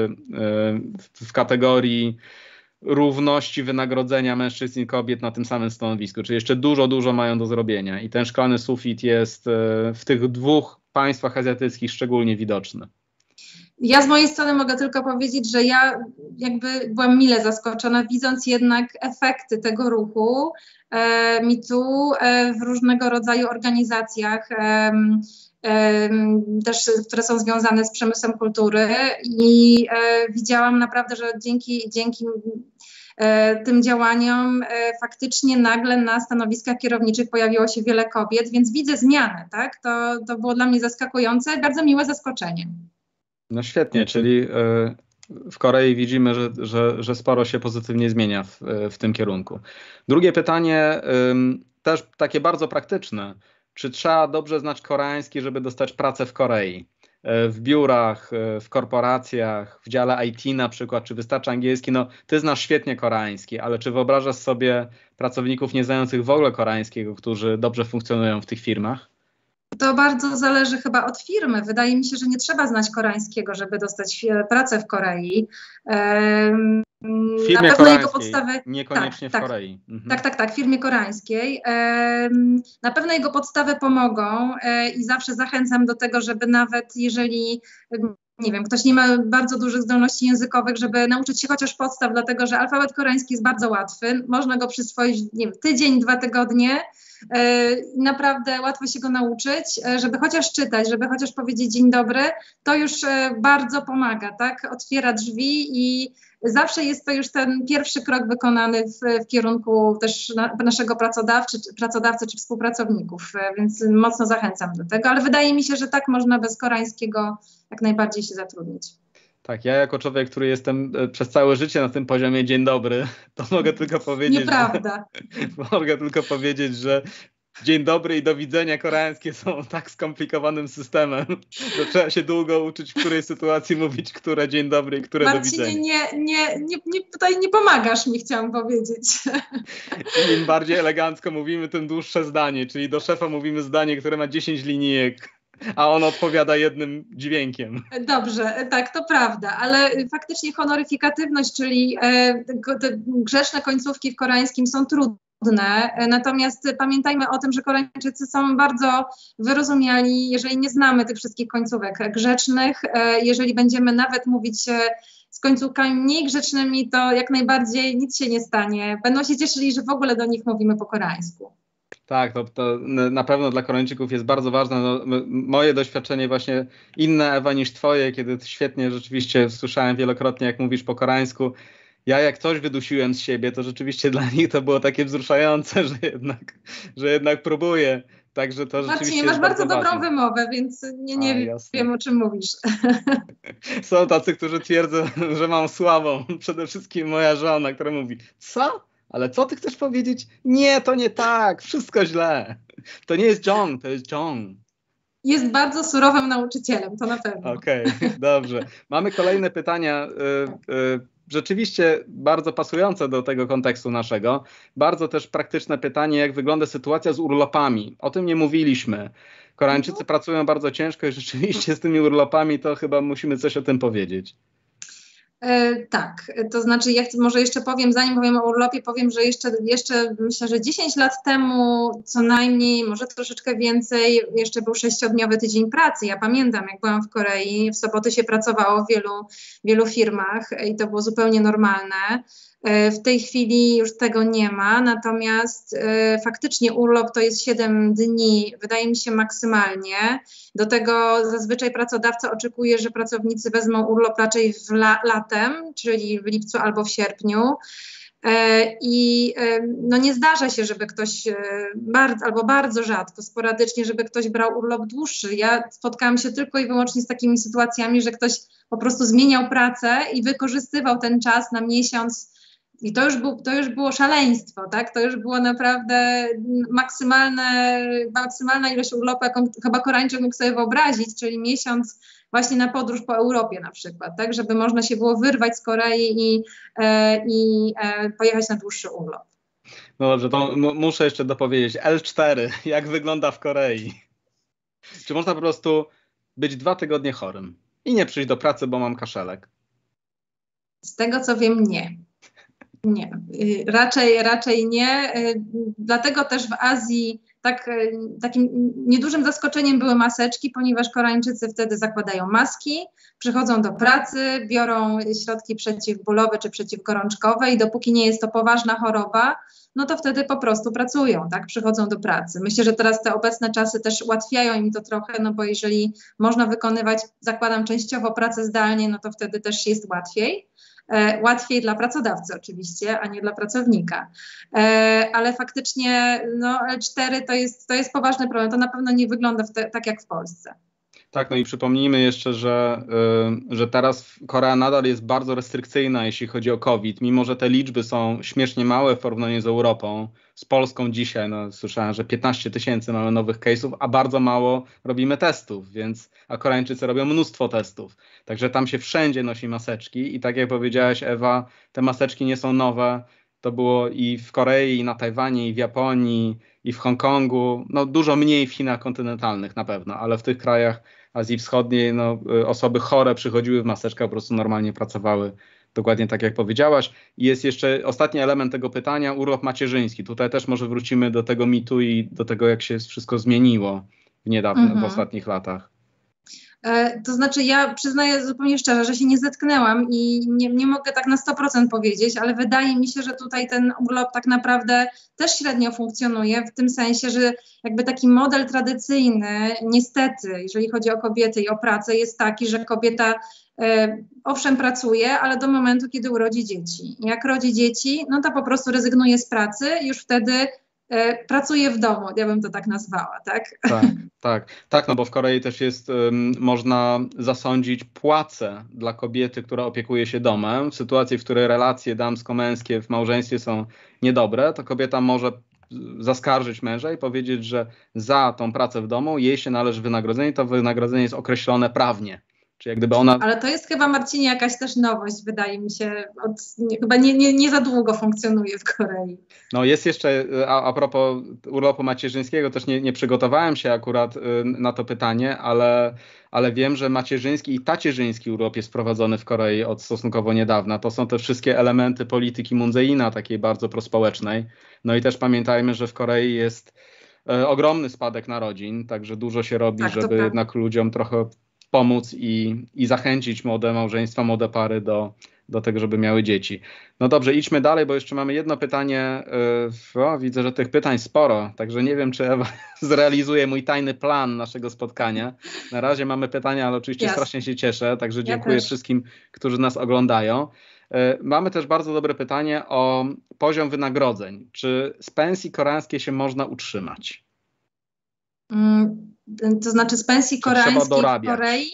A: w kategorii równości wynagrodzenia mężczyzn i kobiet na tym samym stanowisku, czyli jeszcze dużo, dużo mają do zrobienia i ten szklany sufit jest w tych dwóch państwach azjatyckich szczególnie widoczny.
B: Ja z mojej strony mogę tylko powiedzieć, że ja jakby byłam mile zaskoczona, widząc jednak efekty tego ruchu e, mitu e, w różnego rodzaju organizacjach, e, e, też, które są związane z przemysłem kultury i e, widziałam naprawdę, że dzięki, dzięki e, tym działaniom e, faktycznie nagle na stanowiskach kierowniczych pojawiło się wiele kobiet, więc widzę zmianę, tak? To, to było dla mnie zaskakujące, bardzo miłe zaskoczenie.
A: No świetnie, czyli w Korei widzimy, że, że, że sporo się pozytywnie zmienia w, w tym kierunku. Drugie pytanie, też takie bardzo praktyczne. Czy trzeba dobrze znać koreański, żeby dostać pracę w Korei? W biurach, w korporacjach, w dziale I T na przykład, czy wystarczy angielski? No, ty znasz świetnie koreański, ale czy wyobrażasz sobie pracowników nie znających w ogóle koreańskiego, którzy dobrze funkcjonują w tych firmach?
B: To bardzo zależy chyba od firmy. Wydaje mi się, że nie trzeba znać koreańskiego, żeby dostać pracę w Korei. Um,
A: w firmie
B: na pewno jego podstawy.
A: Niekoniecznie
B: tak,
A: w Korei.
B: Mhm. Tak, tak, tak, w firmie koreańskiej. Um, na pewno jego podstawy pomogą um, i zawsze zachęcam do tego, żeby nawet jeżeli nie wiem, ktoś nie ma bardzo dużych zdolności językowych, żeby nauczyć się chociaż podstaw, dlatego że alfabet koreański jest bardzo łatwy. Można go przyswoić, nie wiem, tydzień, dwa tygodnie. Naprawdę łatwo się go nauczyć, żeby chociaż czytać, żeby chociaż powiedzieć dzień dobry, to już bardzo pomaga, tak? Otwiera drzwi i zawsze jest to już ten pierwszy krok wykonany w, w kierunku też na, naszego pracodawcy, pracodawcy czy współpracowników, więc mocno zachęcam do tego, ale wydaje mi się, że tak można bez koreańskiego jak najbardziej się zatrudnić.
A: Tak, ja jako człowiek, który jestem przez całe życie na tym poziomie dzień dobry, to mogę tylko powiedzieć,
B: Nieprawda.
A: Że, mogę tylko powiedzieć, że dzień dobry i do widzenia koreańskie są tak skomplikowanym systemem, że trzeba się długo uczyć, w której sytuacji mówić, które dzień dobry i które
B: Marcinie,
A: do widzenia.
B: Nie, nie, nie, nie, tutaj nie pomagasz mi, chciałam powiedzieć.
A: Im bardziej elegancko mówimy, tym dłuższe zdanie, czyli do szefa mówimy zdanie, które ma dziesięć linijek, a on odpowiada jednym dźwiękiem.
B: Dobrze, tak, to prawda, ale faktycznie honoryfikatywność, czyli e, te grzeczne końcówki w koreańskim są trudne. Natomiast pamiętajmy o tym, że Koreańczycy są bardzo wyrozumiali, jeżeli nie znamy tych wszystkich końcówek grzecznych, jeżeli będziemy nawet mówić z końcówkami mniej grzecznymi, to jak najbardziej nic się nie stanie. Będą się cieszyli, że w ogóle do nich mówimy po koreańsku.
A: Tak, to, to na pewno dla Koreańczyków jest bardzo ważne. No, moje doświadczenie właśnie inne, Ewa, niż twoje, kiedy świetnie rzeczywiście słyszałem wielokrotnie, jak mówisz po koreańsku. Ja jak coś wydusiłem z siebie, to rzeczywiście dla nich to było takie wzruszające, że jednak, że jednak próbuję. Także to rzeczywiście
B: Marcinie,
A: masz
B: bardzo,
A: bardzo
B: dobrą
A: ważne.
B: wymowę, więc nie, nie A, wiem, o czym mówisz.
A: Są tacy, którzy twierdzą, że mam słabą. Przede wszystkim moja żona, która mówi, co? Ale co ty chcesz powiedzieć? Nie, to nie tak, wszystko źle. To nie jest John, to jest John.
B: Jest bardzo surowym nauczycielem, to na pewno.
A: Okej, okay, dobrze. Mamy kolejne pytania, y, y, rzeczywiście bardzo pasujące do tego kontekstu naszego. Bardzo też praktyczne pytanie, jak wygląda sytuacja z urlopami. O tym nie mówiliśmy. Koreańczycy mhm. pracują bardzo ciężko i rzeczywiście z tymi urlopami to chyba musimy coś o tym powiedzieć.
B: E, tak, to znaczy ja chcę, może jeszcze powiem, zanim powiem o urlopie, powiem, że jeszcze, jeszcze myślę, że dziesięć lat temu co najmniej, może troszeczkę więcej, jeszcze był sześciodniowy tydzień pracy. Ja pamiętam, jak byłam w Korei, w soboty się pracowało w wielu, wielu firmach i to było zupełnie normalne. W tej chwili już tego nie ma, natomiast faktycznie urlop to jest siedem dni, wydaje mi się maksymalnie. Do tego zazwyczaj pracodawca oczekuje, że pracownicy wezmą urlop raczej w la latem, czyli w lipcu albo w sierpniu. I no nie zdarza się, żeby ktoś bardzo, albo bardzo rzadko, sporadycznie, żeby ktoś brał urlop dłuższy. Ja spotkałam się tylko i wyłącznie z takimi sytuacjami, że ktoś po prostu zmieniał pracę i wykorzystywał ten czas na miesiąc. I to już, był, to już było szaleństwo, tak? To już było naprawdę maksymalne, maksymalna ilość urlopu, jaką chyba Koreańczyk mógł sobie wyobrazić, czyli miesiąc właśnie na podróż po Europie na przykład, tak? Żeby można się było wyrwać z Korei i, e, i e, pojechać na dłuższy urlop.
A: No dobrze, to muszę jeszcze dopowiedzieć. L cztery, jak wygląda w Korei? Czy można po prostu być dwa tygodnie chorym i nie przyjść do pracy, bo mam kaszelek?
B: Z tego co wiem, nie. Nie, raczej, raczej nie. Dlatego też w Azji tak, takim niedużym zaskoczeniem były maseczki, ponieważ Koreańczycy wtedy zakładają maski, przychodzą do pracy, biorą środki przeciwbólowe czy przeciwgorączkowe i dopóki nie jest to poważna choroba, no to wtedy po prostu pracują, tak, przychodzą do pracy. Myślę, że teraz te obecne czasy też ułatwiają im to trochę, no bo jeżeli można wykonywać, zakładam, częściowo pracę zdalnie, no to wtedy też jest łatwiej. E, łatwiej dla pracodawcy oczywiście, a nie dla pracownika. E, ale faktycznie no, L cztery to jest, to jest poważny problem. To na pewno nie wygląda w te, tak jak w Polsce.
A: Tak, no i przypomnijmy jeszcze, że, y, że teraz Korea nadal jest bardzo restrykcyjna, jeśli chodzi o COVID, mimo że te liczby są śmiesznie małe w porównaniu z Europą. Z Polską dzisiaj, no, słyszałem, że piętnaście tysięcy mamy nowych case'ów, a bardzo mało robimy testów, więc a Koreańczycy robią mnóstwo testów. Także tam się wszędzie nosi maseczki i tak jak powiedziałaś, Ewa, te maseczki nie są nowe. To było i w Korei, i na Tajwanie, i w Japonii, i w Hongkongu. No dużo mniej w Chinach kontynentalnych na pewno, ale w tych krajach Azji Wschodniej no, osoby chore przychodziły w maseczkach, po prostu normalnie pracowały. Dokładnie tak jak powiedziałaś. I jest jeszcze ostatni element tego pytania, urlop macierzyński. Tutaj też może wrócimy do tego mitu i do tego, jak się wszystko zmieniło w niedawno, mhm. w ostatnich latach.
B: To znaczy ja przyznaję zupełnie szczerze, że się nie zetknęłam i nie, nie mogę tak na sto procent powiedzieć, ale wydaje mi się, że tutaj ten urlop tak naprawdę też średnio funkcjonuje w tym sensie, że jakby taki model tradycyjny niestety, jeżeli chodzi o kobiety i o pracę, jest taki, że kobieta e, owszem pracuje, ale do momentu, kiedy urodzi dzieci. Jak rodzi dzieci, no to po prostu rezygnuje z pracy i już wtedy pracuje w domu, ja bym to tak nazwała, tak?
A: Tak, tak, tak, no bo w Korei też jest, um, można zasądzić płacę dla kobiety, która opiekuje się domem. W sytuacji, w której relacje damsko-męskie w małżeństwie są niedobre, to kobieta może zaskarżyć męża i powiedzieć, że za tą pracę w domu jej się należy wynagrodzenie, to wynagrodzenie jest określone prawnie. Czy jak gdyby ona...
B: Ale to jest chyba, Marcinie, jakaś też nowość, wydaje mi się, od, nie, chyba nie, nie, nie za długo funkcjonuje w Korei.
A: No jest jeszcze, a, a propos urlopu macierzyńskiego, też nie, nie przygotowałem się akurat y, na to pytanie, ale, ale wiem, że macierzyński i tacierzyński urlop jest wprowadzony w Korei od stosunkowo niedawna. To są te wszystkie elementy polityki Moon Jae-ina, takiej bardzo prospołecznej. No i też pamiętajmy, że w Korei jest y, ogromny spadek narodzin, także dużo się robi,
B: tak,
A: żeby jednak ludziom trochę pomóc i, i zachęcić młode małżeństwa, młode pary do, do tego, żeby miały dzieci. No dobrze, idźmy dalej, bo jeszcze mamy jedno pytanie. O, widzę, że tych pytań sporo, także nie wiem, czy Ewa zrealizuje mój tajny plan naszego spotkania. Na razie mamy pytania, ale oczywiście yes. strasznie się cieszę, także dziękuję ja wszystkim, którzy nas oglądają. Mamy też bardzo dobre pytanie o poziom wynagrodzeń. Czy z pensji koreańskiej się można utrzymać?
B: Mm. To znaczy z pensji koreańskiej w Korei?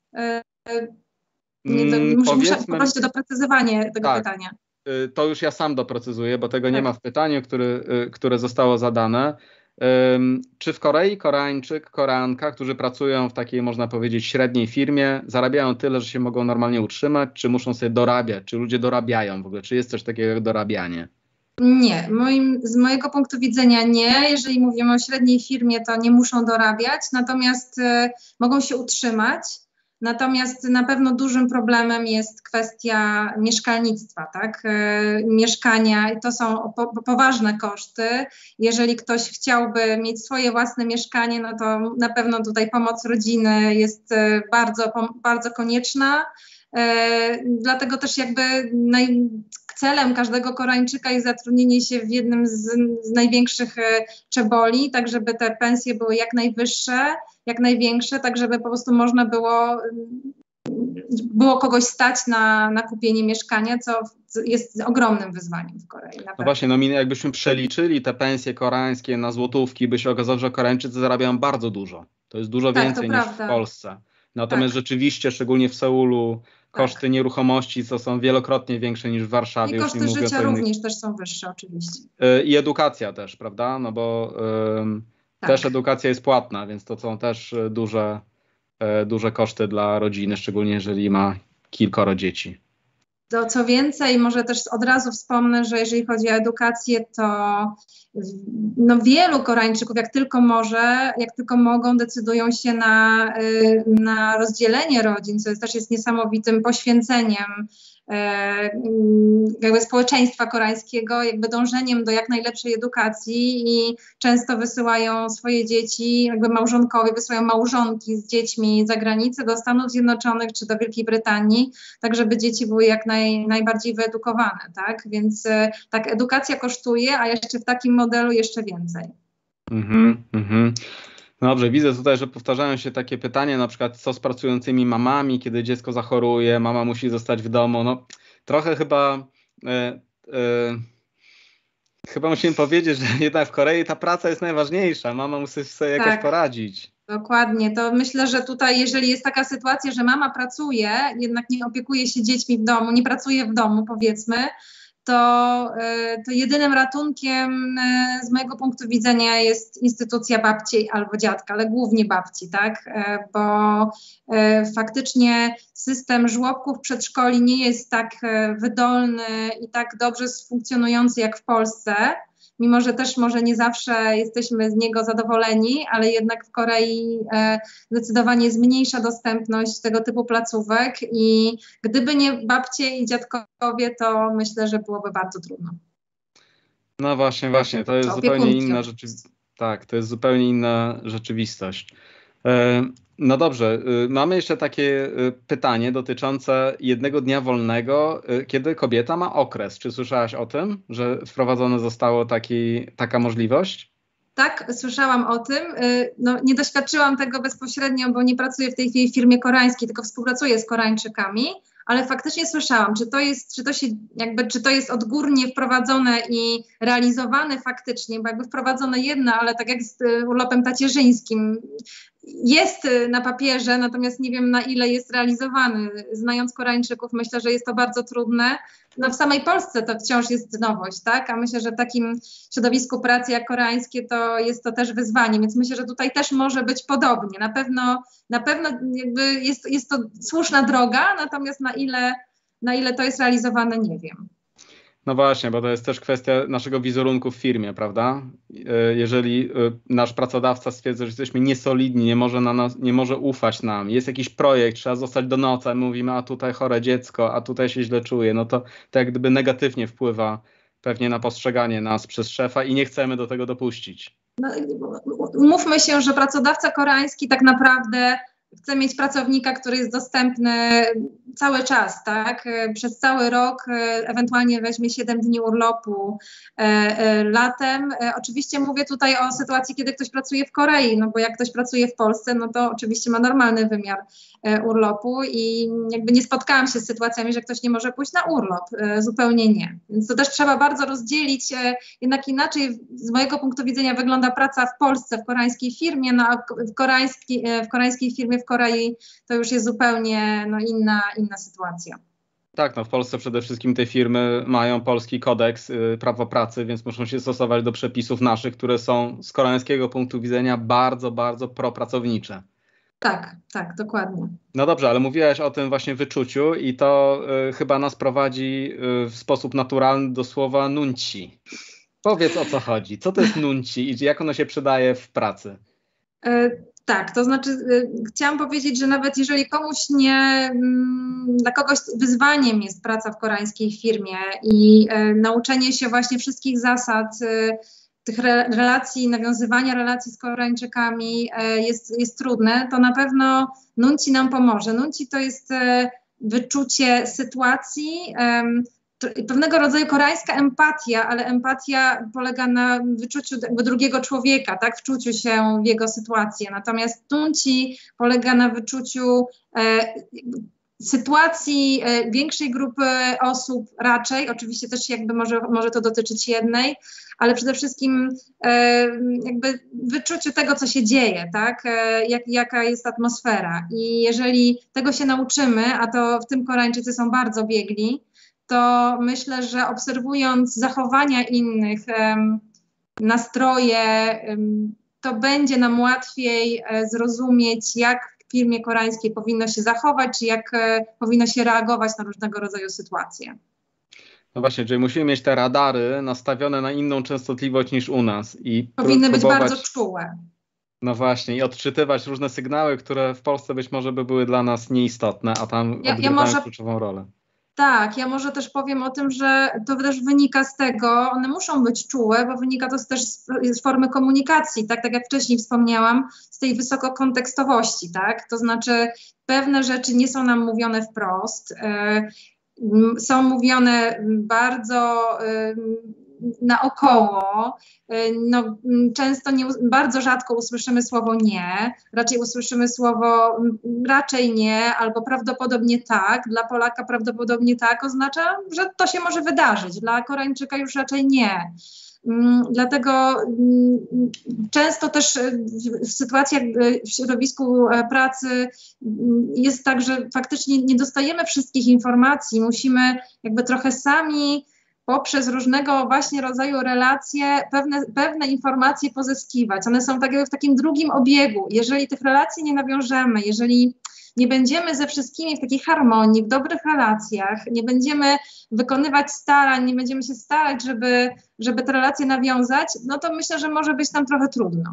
B: Nie, do,
A: mm,
B: muszę, muszę poprosić o doprecyzowanie tego
A: tak,
B: pytania.
A: To już ja sam doprecyzuję, bo tego
B: tak.
A: nie ma w pytaniu, który, które zostało zadane. Czy w Korei Koreańczyk, Koreanka, którzy pracują w takiej, można powiedzieć, średniej firmie, zarabiają tyle, że się mogą normalnie utrzymać, czy muszą sobie dorabiać? Czy ludzie dorabiają w ogóle? Czy jest coś takiego jak dorabianie?
B: Nie, moim, z mojego punktu widzenia nie. Jeżeli mówimy o średniej firmie, to nie muszą dorabiać, natomiast y, mogą się utrzymać. Natomiast na pewno dużym problemem jest kwestia mieszkalnictwa, tak? Y, mieszkania i to są po, poważne koszty. Jeżeli ktoś chciałby mieć swoje własne mieszkanie, no to na pewno tutaj pomoc rodziny jest y, bardzo, bardzo konieczna. Y, dlatego też jakby naj, celem każdego Koreańczyka jest zatrudnienie się w jednym z, z największych czeboli, tak żeby te pensje były jak najwyższe, jak największe, tak żeby po prostu można było, było kogoś stać na, na kupienie mieszkania, co jest ogromnym wyzwaniem w Korei.
A: No właśnie, no jakbyśmy przeliczyli te pensje koreańskie na złotówki, by się okazało, że Koreańczycy zarabiają bardzo dużo. To jest dużo
B: tak,
A: więcej niż
B: prawda.
A: w Polsce. Natomiast
B: tak.
A: rzeczywiście, szczególnie w Seulu, koszty tak. nieruchomości to są wielokrotnie większe niż w Warszawie.
B: I koszty życia również też są wyższe oczywiście.
A: I edukacja też, prawda? No bo um, tak. też edukacja jest płatna, więc to są też duże, duże koszty dla rodziny, szczególnie jeżeli ma kilkoro dzieci.
B: To co więcej, może też od razu wspomnę, że jeżeli chodzi o edukację, to no wielu Koreańczyków, jak tylko może, jak tylko mogą, decydują się na, na rozdzielenie rodzin, co jest, też jest niesamowitym poświęceniem jakby społeczeństwa koreańskiego, jakby dążeniem do jak najlepszej edukacji i często wysyłają swoje dzieci, jakby małżonkowie wysyłają małżonki z dziećmi za granicę do Stanów Zjednoczonych czy do Wielkiej Brytanii, tak żeby dzieci były jak naj, najbardziej wyedukowane, tak? Więc tak, edukacja kosztuje, a jeszcze w takim modelu jeszcze więcej.
A: Mhm, mhm. No dobrze, widzę tutaj, że powtarzają się takie pytania, na przykład co z pracującymi mamami, kiedy dziecko zachoruje, mama musi zostać w domu. No trochę chyba e, e, chyba musimy powiedzieć, że jednak w Korei ta praca jest najważniejsza. Mama musi sobie jakoś tak. poradzić.
B: Dokładnie, to myślę, że tutaj jeżeli jest taka sytuacja, że mama pracuje, jednak nie opiekuje się dziećmi w domu, nie pracuje w domu powiedzmy, To, to jedynym ratunkiem z mojego punktu widzenia jest instytucja babci albo dziadka, ale głównie babci, tak? Bo faktycznie system żłobków, przedszkoli nie jest tak wydolny i tak dobrze funkcjonujący jak w Polsce, mimo że też może nie zawsze jesteśmy z niego zadowoleni, ale jednak w Korei e, zdecydowanie jest mniejsza dostępność tego typu placówek i gdyby nie babcie i dziadkowie, to myślę, że byłoby bardzo trudno.
A: No właśnie, właśnie, to jest zupełnie inna rzeczywistość. Tak, to jest zupełnie inna rzeczywistość. E, no dobrze, y, mamy jeszcze takie y, pytanie dotyczące jednego dnia wolnego, y, kiedy kobieta ma okres. Czy słyszałaś o tym, że wprowadzone zostało taki, taka możliwość?
B: Tak, słyszałam o tym. No, nie doświadczyłam tego bezpośrednio, bo nie pracuję w tej chwili w firmie koreańskiej, tylko współpracuję z Koreańczykami, ale faktycznie słyszałam, czy to jest, czy to się jakby, czy to jest odgórnie wprowadzone i realizowane faktycznie, bo jakby wprowadzone jedno, ale tak jak z urlopem tacierzyńskim, jest na papierze, natomiast nie wiem, na ile jest realizowany. Znając Koreańczyków, myślę, że jest to bardzo trudne. No w samej Polsce to wciąż jest nowość, tak? A myślę, że w takim środowisku pracy jak koreańskie to jest to też wyzwanie, więc myślę, że tutaj też może być podobnie. Na pewno, na pewno jakby jest, jest to słuszna droga, natomiast na ile, na ile to jest realizowane, nie wiem.
A: No właśnie, bo to jest też kwestia naszego wizerunku w firmie, prawda? Jeżeli nasz pracodawca stwierdza, że jesteśmy niesolidni, nie może, na nas, nie może ufać nam, jest jakiś projekt, trzeba zostać do nocy, mówimy, a tutaj chore dziecko, a tutaj się źle czuje, no to, to jak gdyby negatywnie wpływa pewnie na postrzeganie nas przez szefa i nie chcemy do tego dopuścić.
B: No, mówmy się, że pracodawca koreański tak naprawdę chce mieć pracownika, który jest dostępny cały czas, tak? Przez cały rok, ewentualnie weźmie siedem dni urlopu e, e, latem. E, oczywiście mówię tutaj o sytuacji, kiedy ktoś pracuje w Korei, no bo jak ktoś pracuje w Polsce, no to oczywiście ma normalny wymiar e, urlopu i jakby nie spotkałam się z sytuacjami, że ktoś nie może pójść na urlop. E, zupełnie nie. Więc to też trzeba bardzo rozdzielić. E, jednak inaczej z mojego punktu widzenia wygląda praca w Polsce, w koreańskiej firmie, no a w, koreańskiej, e, w koreańskiej firmie w Korei to już jest zupełnie no, inna, inna sytuacja.
A: Tak, no w Polsce przede wszystkim te firmy mają polski kodeks y, prawa pracy, więc muszą się stosować do przepisów naszych, które są z koreańskiego punktu widzenia bardzo, bardzo propracownicze.
B: Tak, tak, dokładnie.
A: No dobrze, ale mówiłaś o tym właśnie wyczuciu i to y, chyba nas prowadzi y, w sposób naturalny do słowa nunci. Powiedz, o co chodzi. Co to jest nunci i jak ono się przydaje w pracy?
B: Y Tak, to znaczy y, chciałam powiedzieć, że nawet jeżeli komuś nie, y, dla kogoś wyzwaniem jest praca w koreańskiej firmie i y, nauczenie się właśnie wszystkich zasad y, tych re, relacji, nawiązywania relacji z Koreańczykami y, jest, jest trudne, to na pewno nunci nam pomoże. Nunci to jest y, wyczucie sytuacji, y, pewnego rodzaju koreańska empatia, ale empatia polega na wyczuciu jakby drugiego człowieka, tak, wczuciu się w jego sytuację. Natomiast Nunci polega na wyczuciu e, sytuacji e, większej grupy osób raczej, oczywiście też jakby może, może to dotyczyć jednej, ale przede wszystkim e, jakby wyczuciu tego, co się dzieje, tak, e, jak, jaka jest atmosfera. I jeżeli tego się nauczymy, a to w tym Koreańczycy są bardzo biegli, to myślę, że obserwując zachowania innych, um, nastroje, um, to będzie nam łatwiej e, zrozumieć, jak w firmie koreańskiej powinno się zachować, czy jak e, powinno się reagować na różnego rodzaju sytuacje.
A: No właśnie, czyli musimy mieć te radary nastawione na inną częstotliwość niż u nas. I
B: powinny
A: próbować,
B: być bardzo czułe.
A: No właśnie, i odczytywać różne sygnały, które w Polsce być może by były dla nas nieistotne, a tam ja, odgrywają ja może... kluczową rolę.
B: Tak, ja może też powiem o tym, że to też wynika z tego, one muszą być czułe, bo wynika to też z, z formy komunikacji, tak, tak jak wcześniej wspomniałam, z tej wysokokontekstowości, tak, to znaczy pewne rzeczy nie są nam mówione wprost, y, są mówione bardzo y, naokoło, no, często nie, bardzo rzadko usłyszymy słowo nie, raczej usłyszymy słowo raczej nie albo prawdopodobnie tak. Dla Polaka prawdopodobnie tak oznacza, że to się może wydarzyć, dla Koreańczyka już raczej nie. Dlatego często też w sytuacjach w środowisku pracy jest tak, że faktycznie nie dostajemy wszystkich informacji, musimy jakby trochę sami poprzez różnego właśnie rodzaju relacje pewne, pewne informacje pozyskiwać. One są tak jakby w takim drugim obiegu. Jeżeli tych relacji nie nawiążemy, jeżeli nie będziemy ze wszystkimi w takiej harmonii, w dobrych relacjach, nie będziemy wykonywać starań, nie będziemy się starać, żeby, żeby te relacje nawiązać, no to myślę, że może być nam trochę trudno.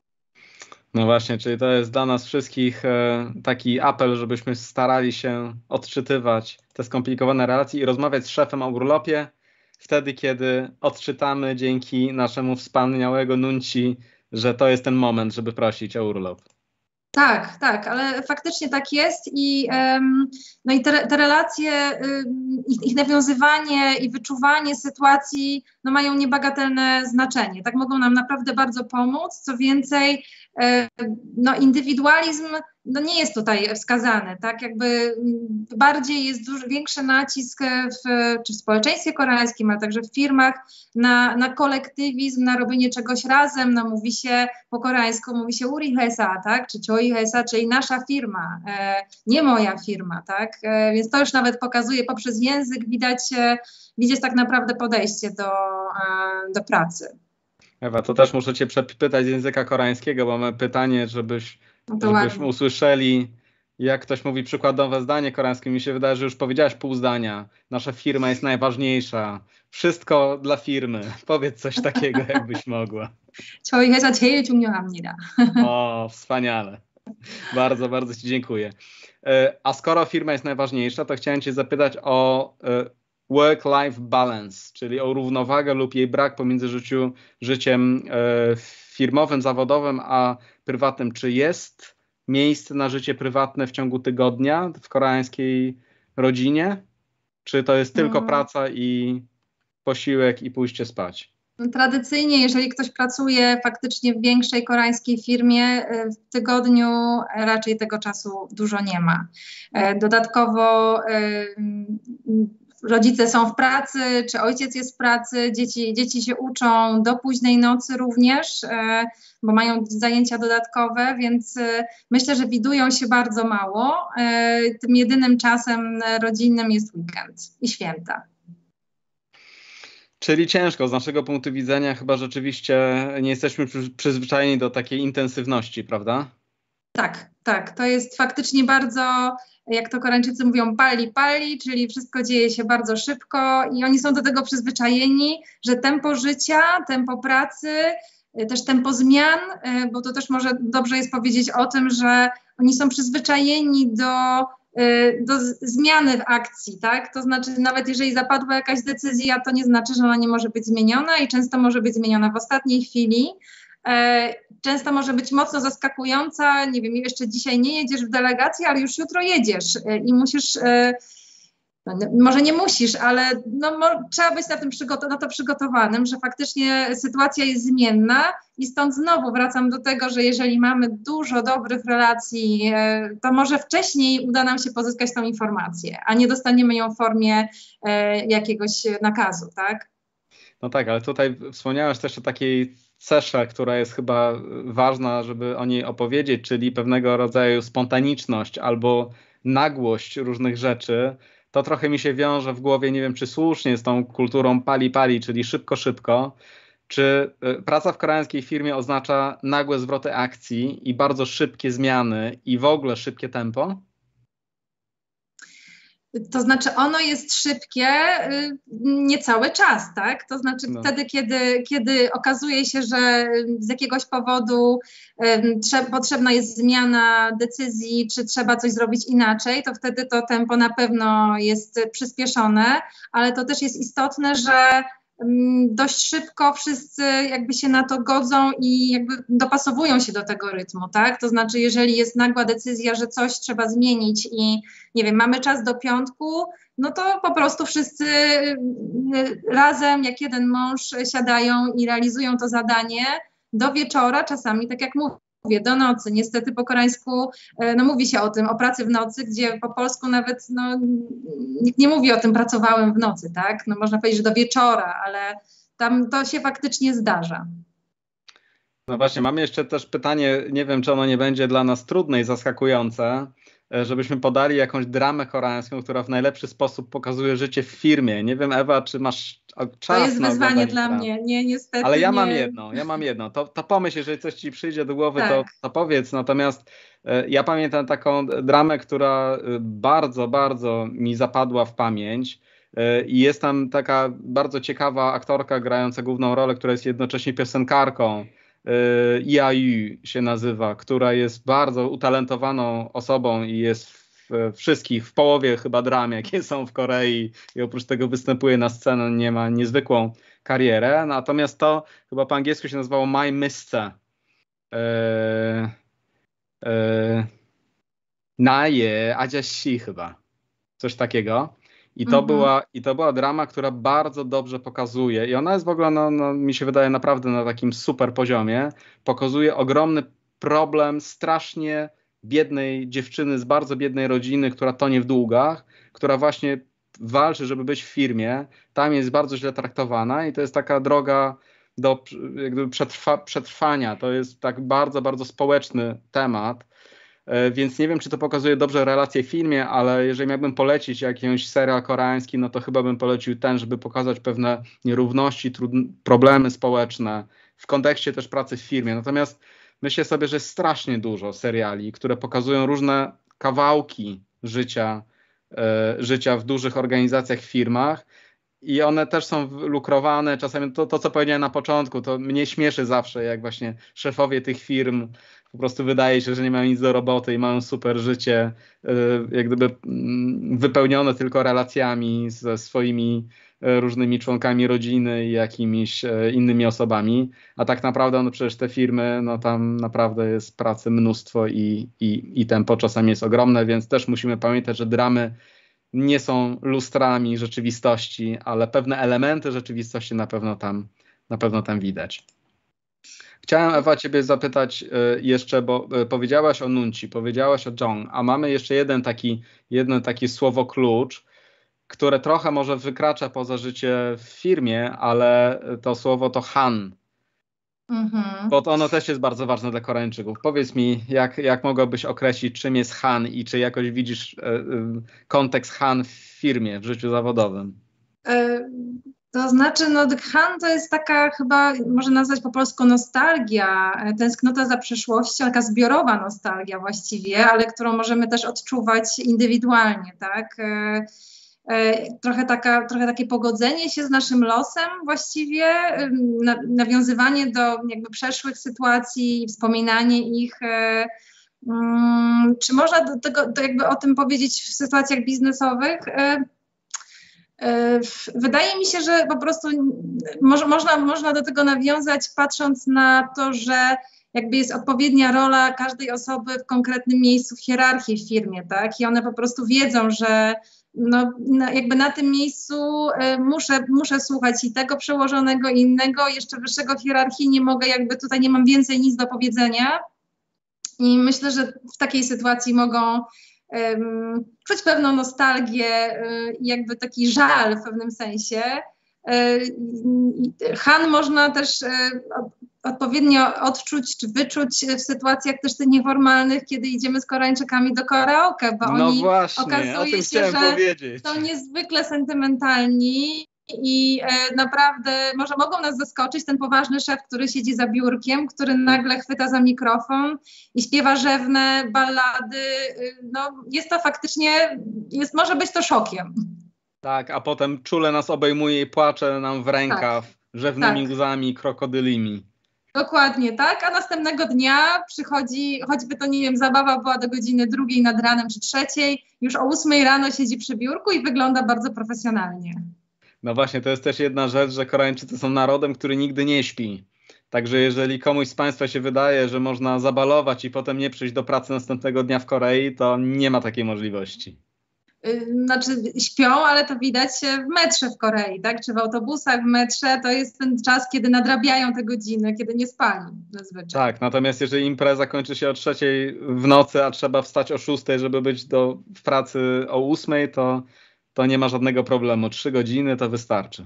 A: No właśnie, czyli to jest dla nas wszystkich e, taki apel, żebyśmy starali się odczytywać te skomplikowane relacje i rozmawiać z szefem o urlopie, wtedy, kiedy odczytamy dzięki naszemu wspaniałego Nunci, że to jest ten moment, żeby prosić o urlop.
B: Tak, tak, ale faktycznie tak jest i, um, no i te, te relacje, um, ich, ich nawiązywanie i wyczuwanie sytuacji no mają niebagatelne znaczenie. Tak mogą nam naprawdę bardzo pomóc. Co więcej, um, no indywidualizm no nie jest tutaj wskazany, tak, jakby bardziej jest duży, większy nacisk w, czy w społeczeństwie koreańskim, ale także w firmach na, na kolektywizm, na robienie czegoś razem, no mówi się po koreańsku, mówi się uri hesa, tak, czy choi hesa, czyli nasza firma, e, nie moja firma, tak, e, więc to już nawet pokazuje poprzez język, widać, e, widać tak naprawdę podejście do, e, do pracy.
A: Ewa, to też muszę cię przepytać z języka koreańskiego, bo mamy pytanie, żebyś No żebyśmy usłyszeli, jak ktoś mówi przykładowe zdanie koreańskie. Mi się wydaje, że już powiedziałaś pół zdania. Nasza firma jest najważniejsza. Wszystko dla firmy. Powiedz coś takiego, jakbyś mogła.
B: 저희 회사 제일 중요합니다.
A: O, wspaniale. Bardzo, bardzo ci dziękuję. A skoro firma jest najważniejsza, to chciałem cię zapytać o work-life balance, czyli o równowagę lub jej brak pomiędzy życiu, życiem firmowym, zawodowym, a prywatnym. Czy jest miejsce na życie prywatne w ciągu tygodnia w koreańskiej rodzinie? Czy to jest tylko hmm. praca i posiłek i pójście spać?
B: Tradycyjnie, jeżeli ktoś pracuje faktycznie w większej koreańskiej firmie, w tygodniu raczej tego czasu dużo nie ma. Dodatkowo rodzice są w pracy, czy ojciec jest w pracy, dzieci, dzieci się uczą do późnej nocy również, e, bo mają zajęcia dodatkowe, więc e, myślę, że widują się bardzo mało. E, tym jedynym czasem rodzinnym jest weekend i święta.
A: Czyli ciężko z naszego punktu widzenia, chyba rzeczywiście nie jesteśmy przy, przyzwyczajeni do takiej intensywności, prawda?
B: Tak, tak. To jest faktycznie bardzo, jak to Koreańczycy mówią, pali, pali, czyli wszystko dzieje się bardzo szybko i oni są do tego przyzwyczajeni, że tempo życia, tempo pracy, też tempo zmian, bo to też może dobrze jest powiedzieć o tym, że oni są przyzwyczajeni do, do zmiany w akcji, tak? To znaczy nawet jeżeli zapadła jakaś decyzja, to nie znaczy, że ona nie może być zmieniona i często może być zmieniona w ostatniej chwili. Często może być mocno zaskakująca, nie wiem, jeszcze dzisiaj nie jedziesz w delegację, ale już jutro jedziesz i musisz no, może nie musisz, ale no, mo, trzeba być na, tym na to przygotowanym, że faktycznie sytuacja jest zmienna i stąd znowu wracam do tego, że jeżeli mamy dużo dobrych relacji, to może wcześniej uda nam się pozyskać tą informację, a nie dostaniemy ją w formie e, jakiegoś nakazu, tak?
A: No tak, ale tutaj wspomniałeś też o takiej cesze, która jest chyba ważna, żeby o niej opowiedzieć, czyli pewnego rodzaju spontaniczność albo nagłość różnych rzeczy. To trochę mi się wiąże w głowie, nie wiem czy słusznie, z tą kulturą pali-pali, czyli szybko, szybko. Czy praca w koreańskiej firmie oznacza nagłe zwroty akcji i bardzo szybkie zmiany i w ogóle szybkie tempo?
B: To znaczy ono jest szybkie y, nie cały czas, tak? To znaczy no. wtedy, kiedy, kiedy okazuje się, że z jakiegoś powodu y, trze- potrzebna jest zmiana decyzji, czy trzeba coś zrobić inaczej, to wtedy to tempo na pewno jest przyspieszone, ale to też jest istotne, że dość szybko wszyscy jakby się na to godzą i jakby dopasowują się do tego rytmu, tak? To znaczy, jeżeli jest nagła decyzja, że coś trzeba zmienić i nie wiem, mamy czas do piątku, no to po prostu wszyscy razem, jak jeden mąż, siadają i realizują to zadanie do wieczora, czasami, tak jak mówię, Mówię, do nocy. Niestety po koreańsku no, mówi się o tym, o pracy w nocy, gdzie po polsku nawet no, nikt nie mówi o tym, pracowałem w nocy, tak? No, można powiedzieć, że do wieczora, ale tam to się faktycznie zdarza.
A: No właśnie, mamy jeszcze też pytanie, nie wiem, czy ono nie będzie dla nas trudne i zaskakujące, żebyśmy podali jakąś dramę koreańską, która w najlepszy sposób pokazuje życie w firmie. Nie wiem, Ewa, czy masz czas
B: To jest
A: na
B: wyzwanie dla
A: dram?
B: mnie, nie, niestety
A: Ale ja
B: nie.
A: mam jedno, ja mam jedno. To, to pomyśl, jeżeli coś ci przyjdzie do głowy,
B: tak.
A: to, to powiedz. Natomiast e, ja pamiętam taką dramę, która bardzo, bardzo mi zapadła w pamięć. E, I jest tam taka bardzo ciekawa aktorka grająca główną rolę, która jest jednocześnie piosenkarką. Ia-Yu się nazywa, która jest bardzo utalentowaną osobą i jest w wszystkich, w połowie chyba dram, jakie są w Korei i oprócz tego występuje na scenę, nie ma niezwykłą karierę, natomiast to chyba po angielsku się nazywało My Mister. Eee, eee, Naje Ajashi chyba, coś takiego. I to, mhm. była, I to była drama, która bardzo dobrze pokazuje, i ona jest w ogóle, no, no, mi się wydaje, naprawdę na takim super poziomie, pokazuje ogromny problem strasznie biednej dziewczyny z bardzo biednej rodziny, która tonie w długach, która właśnie walczy, żeby być w firmie, tam jest bardzo źle traktowana i to jest taka droga do jakby przetrwa, przetrwania. To jest tak bardzo, bardzo społeczny temat. Więc nie wiem, czy to pokazuje dobrze relacje w filmie, ale jeżeli miałbym polecić jakiś serial koreański, no to chyba bym polecił ten, żeby pokazać pewne nierówności, problemy społeczne w kontekście też pracy w firmie. Natomiast myślę sobie, że jest strasznie dużo seriali, które pokazują różne kawałki życia, e, życia w dużych organizacjach, firmach i one też są lukrowane. Czasami to, to, co powiedziałem na początku, to mnie śmieszy zawsze, jak właśnie szefowie tych firm po prostu wydaje się, że nie mają nic do roboty i mają super życie, jak gdyby wypełnione tylko relacjami ze swoimi różnymi członkami rodziny i jakimiś innymi osobami, a tak naprawdę no przecież te firmy, no tam naprawdę jest pracy mnóstwo i, i, i tempo czasami jest ogromne, więc też musimy pamiętać, że dramy nie są lustrami rzeczywistości, ale pewne elementy rzeczywistości na pewno tam, na pewno tam widać. Chciałem, Ewa, ciebie zapytać jeszcze, bo powiedziałaś o Nunci, powiedziałaś o Jong, a mamy jeszcze jeden taki, jedno takie słowo klucz, które trochę może wykracza poza życie w firmie, ale to słowo to Han. Mhm. Bo to ono też jest bardzo ważne dla Koreańczyków. Powiedz mi, jak, jak mogłabyś określić, czym jest Han i czy jakoś widzisz y, y, kontekst Han w firmie, w życiu zawodowym?
B: Y To znaczy, no Han to jest taka chyba, można nazwać po polsku nostalgia, tęsknota za przeszłością, taka zbiorowa nostalgia właściwie, ale którą możemy też odczuwać indywidualnie, tak? E, e, trochę, taka, trochę takie pogodzenie się z naszym losem właściwie, na, nawiązywanie do jakby przeszłych sytuacji, wspominanie ich. E, mm, czy można do tego, do jakby o tym powiedzieć w sytuacjach biznesowych? E, Wydaje mi się, że po prostu mo- można, można do tego nawiązać, patrząc na to, że jakby jest odpowiednia rola każdej osoby w konkretnym miejscu w hierarchii w firmie, tak? I one po prostu wiedzą, że no, no, jakby na tym miejscu y, muszę, muszę słuchać i tego przełożonego, i innego, jeszcze wyższego w hierarchii nie mogę, jakby tutaj nie mam więcej nic do powiedzenia. I myślę, że w takiej sytuacji mogą um, czuć pewną nostalgię i y, jakby taki żal w pewnym sensie. Y, Han można też y, odpowiednio odczuć czy wyczuć w sytuacjach też tych nieformalnych, kiedy idziemy z Koreańczykami do karaoke, bo
A: no
B: oni
A: właśnie,
B: okazuje
A: o tym
B: się, że
A: powiedzieć.
B: są niezwykle sentymentalni i e, naprawdę może mogą nas zaskoczyć ten poważny szef, który siedzi za biurkiem, który nagle chwyta za mikrofon i śpiewa rzewne ballady. No, jest to faktycznie, jest, może być to szokiem.
A: Tak, a potem czule nas obejmuje i płacze nam w rękaw tak, rzewnymi tak. łzami krokodylimi.
B: Dokładnie, tak, a następnego dnia przychodzi, choćby to nie wiem, zabawa była do godziny drugiej nad ranem czy trzeciej, już o ósmej rano siedzi przy biurku i wygląda bardzo profesjonalnie.
A: No właśnie, to jest też jedna rzecz, że Koreańczycy są narodem, który nigdy nie śpi. Także jeżeli komuś z Państwa się wydaje, że można zabalować i potem nie przyjść do pracy następnego dnia w Korei, to nie ma takiej możliwości.
B: Znaczy śpią, ale to widać w metrze w Korei, tak? Czy w autobusach, w metrze, to jest ten czas, kiedy nadrabiają te godziny, kiedy nie spali zazwyczaj.
A: Tak, natomiast jeżeli impreza kończy się o trzeciej w nocy, a trzeba wstać o szóstej, żeby być do, w pracy o ósmej, to, to nie ma żadnego problemu. Trzy godziny to wystarczy.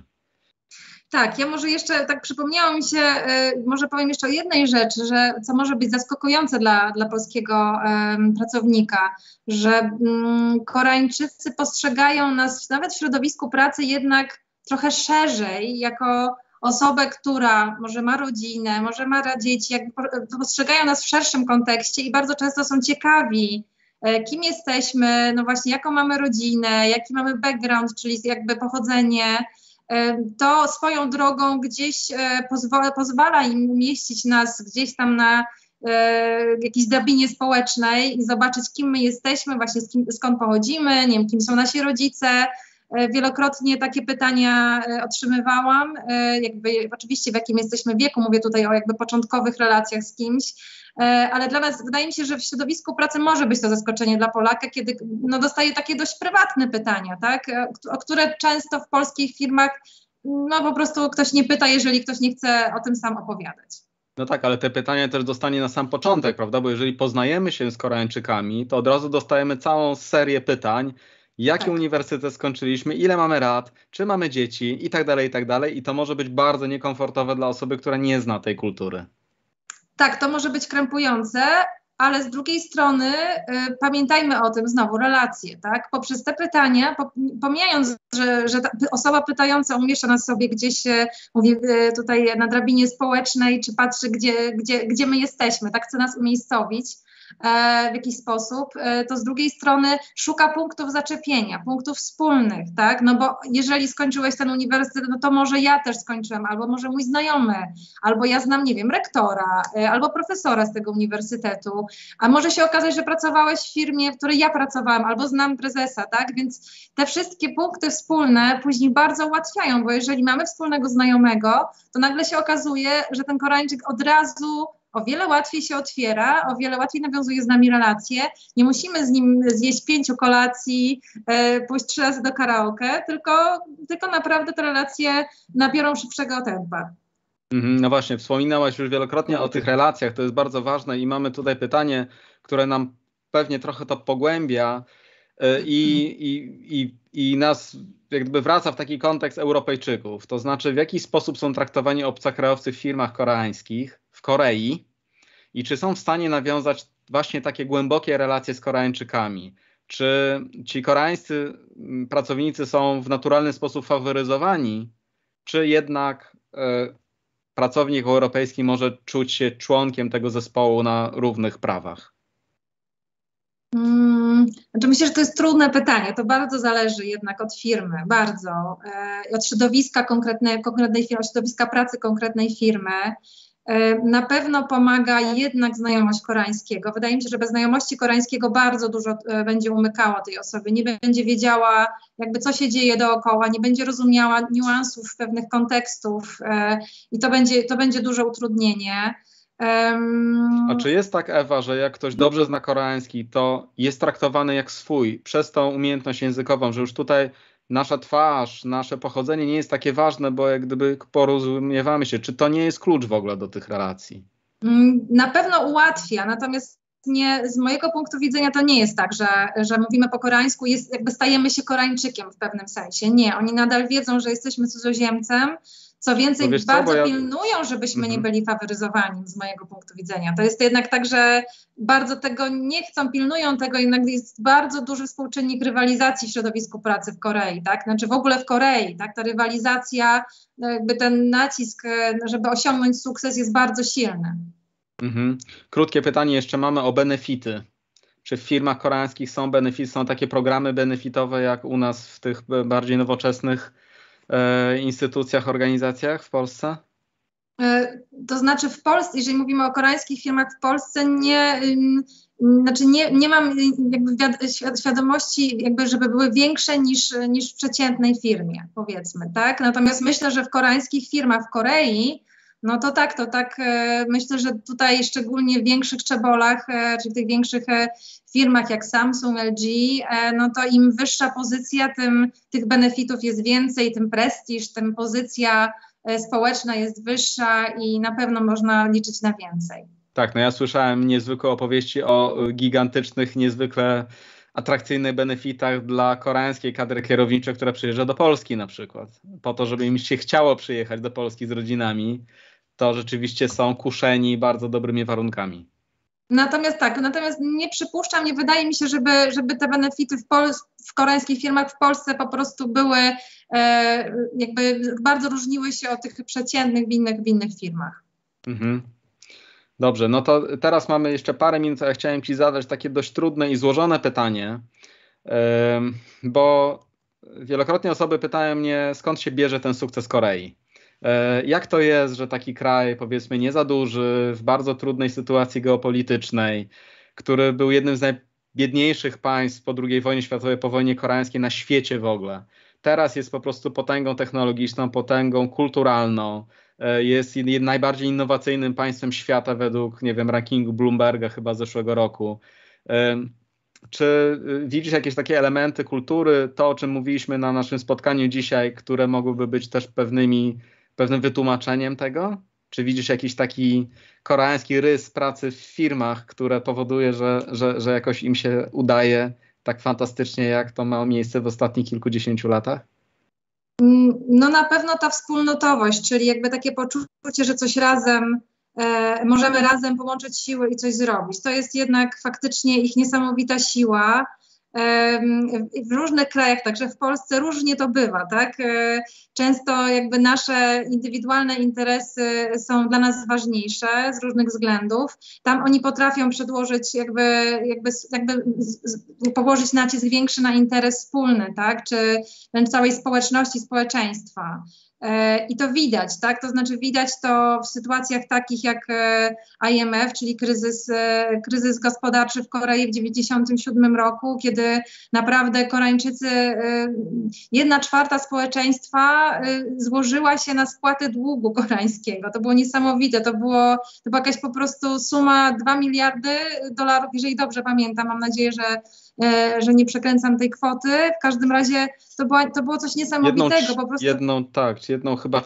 B: Tak, ja może jeszcze, tak przypomniało mi się, y, może powiem jeszcze o jednej rzeczy, że co może być zaskakujące dla, dla polskiego y, pracownika, że y, Koreańczycy postrzegają nas nawet w środowisku pracy jednak trochę szerzej, jako osobę, która może ma rodzinę, może ma dzieci, jakby postrzegają nas w szerszym kontekście i bardzo często są ciekawi, y, kim jesteśmy, no właśnie jaką mamy rodzinę, jaki mamy background, czyli jakby pochodzenie. To swoją drogą gdzieś pozwala, pozwala im umieścić nas gdzieś tam na e, jakiejś drabinie społecznej i zobaczyć, kim my jesteśmy, właśnie z kim, skąd pochodzimy, nie wiem, kim są nasi rodzice. E, wielokrotnie takie pytania e, otrzymywałam, e, jakby oczywiście w jakim jesteśmy wieku, mówię tutaj o jakby początkowych relacjach z kimś, ale dla nas, wydaje mi się, że w środowisku pracy może być to zaskoczenie dla Polaka, kiedy no, dostaje takie dość prywatne pytania, tak, o które często w polskich firmach no po prostu ktoś nie pyta, jeżeli ktoś nie chce o tym sam opowiadać.
A: No tak, ale te pytania też dostanie na sam początek, prawda, bo jeżeli poznajemy się z Koreańczykami, to od razu dostajemy całą serię pytań, jaki tak. uniwersytet skończyliśmy, ile mamy lat, czy mamy dzieci i tak dalej, i tak dalej, i to może być bardzo niekomfortowe dla osoby, która nie zna tej kultury.
B: Tak, to może być krępujące, ale z drugiej strony y, pamiętajmy o tym znowu, relacje, tak? Poprzez te pytania, po, pomijając, że, że ta osoba pytająca umieszcza nas sobie gdzieś, y, mówię y, tutaj na drabinie społecznej, czy patrzy, gdzie, gdzie, gdzie my jesteśmy, tak? Chce nas umiejscowić e, w jakiś sposób, e, to z drugiej strony szuka punktów zaczepienia, punktów wspólnych, tak? No bo jeżeli skończyłeś ten uniwersytet, no to może ja też skończyłem, albo może mój znajomy, albo ja znam, nie wiem, rektora, e, albo profesora z tego uniwersytetu, a może się okazać, że pracowałeś w firmie, w której ja pracowałam, albo znam prezesa, tak? Więc te wszystkie punkty wspólne później bardzo ułatwiają, bo jeżeli mamy wspólnego znajomego, to nagle się okazuje, że ten Koreańczyk od razu o wiele łatwiej się otwiera, o wiele łatwiej nawiązuje z nami relacje. Nie musimy z nim zjeść pięciu kolacji, e, pójść trzy razy do karaoke, tylko, tylko naprawdę te relacje nabiorą szybszego tempa.
A: No właśnie, wspominałaś już wielokrotnie o tych relacjach, to jest bardzo ważne i mamy tutaj pytanie, które nam pewnie trochę to pogłębia i, i, i, i nas jakby wraca w taki kontekst Europejczyków, to znaczy w jaki sposób są traktowani obcokrajowcy w firmach koreańskich w Korei i czy są w stanie nawiązać właśnie takie głębokie relacje z Koreańczykami. Czy ci koreańscy pracownicy są w naturalny sposób faworyzowani, czy jednak y, pracownik europejski może czuć się członkiem tego zespołu na równych prawach?
B: Hmm, znaczy myślę, że to jest trudne pytanie. To bardzo zależy jednak od firmy, bardzo. E, od środowiska konkretnej, konkretnej firmy, od środowiska pracy konkretnej firmy. E, na pewno pomaga jednak znajomość koreańskiego. Wydaje mi się, że bez znajomości koreańskiego bardzo dużo e, będzie umykało tej osoby. Nie będzie wiedziała, jakby co się dzieje dookoła, nie będzie rozumiała niuansów pewnych kontekstów e, i to będzie, to będzie duże utrudnienie. Um,
A: A czy jest tak, Ewa, że jak ktoś dobrze zna koreański, to jest traktowany jak swój przez tą umiejętność językową, że już tutaj nasza twarz, nasze pochodzenie nie jest takie ważne, bo jak gdyby porozumiewamy się. Czy to nie jest klucz w ogóle do tych relacji?
B: Na pewno ułatwia, natomiast nie, z mojego punktu widzenia to nie jest tak, że, że mówimy po koreańsku, jest, jakby stajemy się Koreańczykiem w pewnym sensie. Nie, oni nadal wiedzą, że jesteśmy cudzoziemcem. Co więcej,
A: no
B: bardzo
A: co, ja...
B: pilnują, żebyśmy
A: mhm.
B: nie byli faworyzowani z mojego punktu widzenia. To jest jednak tak, że bardzo tego nie chcą, pilnują tego, jednak jest bardzo duży współczynnik rywalizacji w środowisku pracy w Korei, tak? Znaczy w ogóle w Korei, tak? Ta rywalizacja, jakby ten nacisk, żeby osiągnąć sukces jest bardzo silny.
A: Mhm. Krótkie pytanie jeszcze mamy o benefity. Czy w firmach koreańskich są benefity, są takie programy benefitowe jak u nas w tych bardziej nowoczesnych e, instytucjach, organizacjach w Polsce?
B: E, to znaczy w Polsce, jeżeli mówimy o koreańskich firmach w Polsce, nie, y, znaczy nie, nie mam jakby wiad- świadomości, jakby żeby były większe niż, niż w przeciętnej firmie, powiedzmy, tak? Natomiast myślę, że w koreańskich firmach w Korei, no to tak, to tak, e, myślę, że tutaj szczególnie w większych czebolach, e, czy w tych większych e, firmach jak Samsung, L G, e, no to im wyższa pozycja, tym tych benefitów jest więcej, tym prestiż, tym pozycja e, społeczna jest wyższa i na pewno można liczyć na więcej.
A: Tak, no ja słyszałem niezwykłe opowieści o gigantycznych, niezwykle atrakcyjnych benefitach dla koreańskiej kadry kierowniczej, która przyjeżdża do Polski na przykład. Po to, żeby im się chciało przyjechać do Polski z rodzinami, to rzeczywiście są kuszeni bardzo dobrymi warunkami.
B: Natomiast tak, natomiast nie przypuszczam, nie wydaje mi się, żeby, żeby te benefity w, Pol- w koreańskich firmach w Polsce po prostu były, e, jakby bardzo różniły się od tych przeciętnych w innych, w innych firmach.
A: Mhm. Dobrze, no to teraz mamy jeszcze parę minut, a ja chciałem Ci zadać takie dość trudne i złożone pytanie, bo wielokrotnie osoby pytają mnie, skąd się bierze ten sukces Korei. Jak to jest, że taki kraj, powiedzmy, nie za duży, w bardzo trudnej sytuacji geopolitycznej, który był jednym z najbiedniejszych państw po drugiej wojnie światowej, po wojnie koreańskiej na świecie w ogóle, teraz jest po prostu potęgą technologiczną, potęgą kulturalną, jest najbardziej innowacyjnym państwem świata według, nie wiem, rankingu Bloomberga chyba z zeszłego roku. Czy widzisz jakieś takie elementy kultury, to o czym mówiliśmy na naszym spotkaniu dzisiaj, które mogłyby być też pewnymi, pewnym wytłumaczeniem tego? Czy widzisz jakiś taki koreański rys pracy w firmach, które powoduje, że, że, że jakoś im się udaje tak fantastycznie, jak to ma miejsce w ostatnich kilkudziesięciu latach?
B: No na pewno ta wspólnotowość, czyli jakby takie poczucie, że coś razem, e, możemy razem połączyć siły i coś zrobić. To jest jednak faktycznie ich niesamowita siła. E, w różnych krajach, także w Polsce różnie to bywa, tak? E, często jakby nasze indywidualne interesy są dla nas ważniejsze z różnych względów. Tam oni potrafią przedłożyć jakby, jakby, jakby z, z, położyć nacisk większy na interes wspólny, tak? Czy wręcz całej społeczności, społeczeństwa. I to widać, tak? To znaczy widać to w sytuacjach takich jak I M F, czyli kryzys, kryzys gospodarczy w Korei w dziewięćdziesiątym siódmym roku, kiedy naprawdę Koreańczycy, jedna czwarta społeczeństwa złożyła się na spłatę długu koreańskiego. To było niesamowite, to, było, to była jakaś po prostu suma dwa miliardy dolarów, jeżeli dobrze pamiętam, mam nadzieję, że że nie przekręcam tej kwoty. W każdym razie to, była, to było coś niesamowitego.
A: Jedną,
B: po prostu...
A: jedną tak, jedną chyba,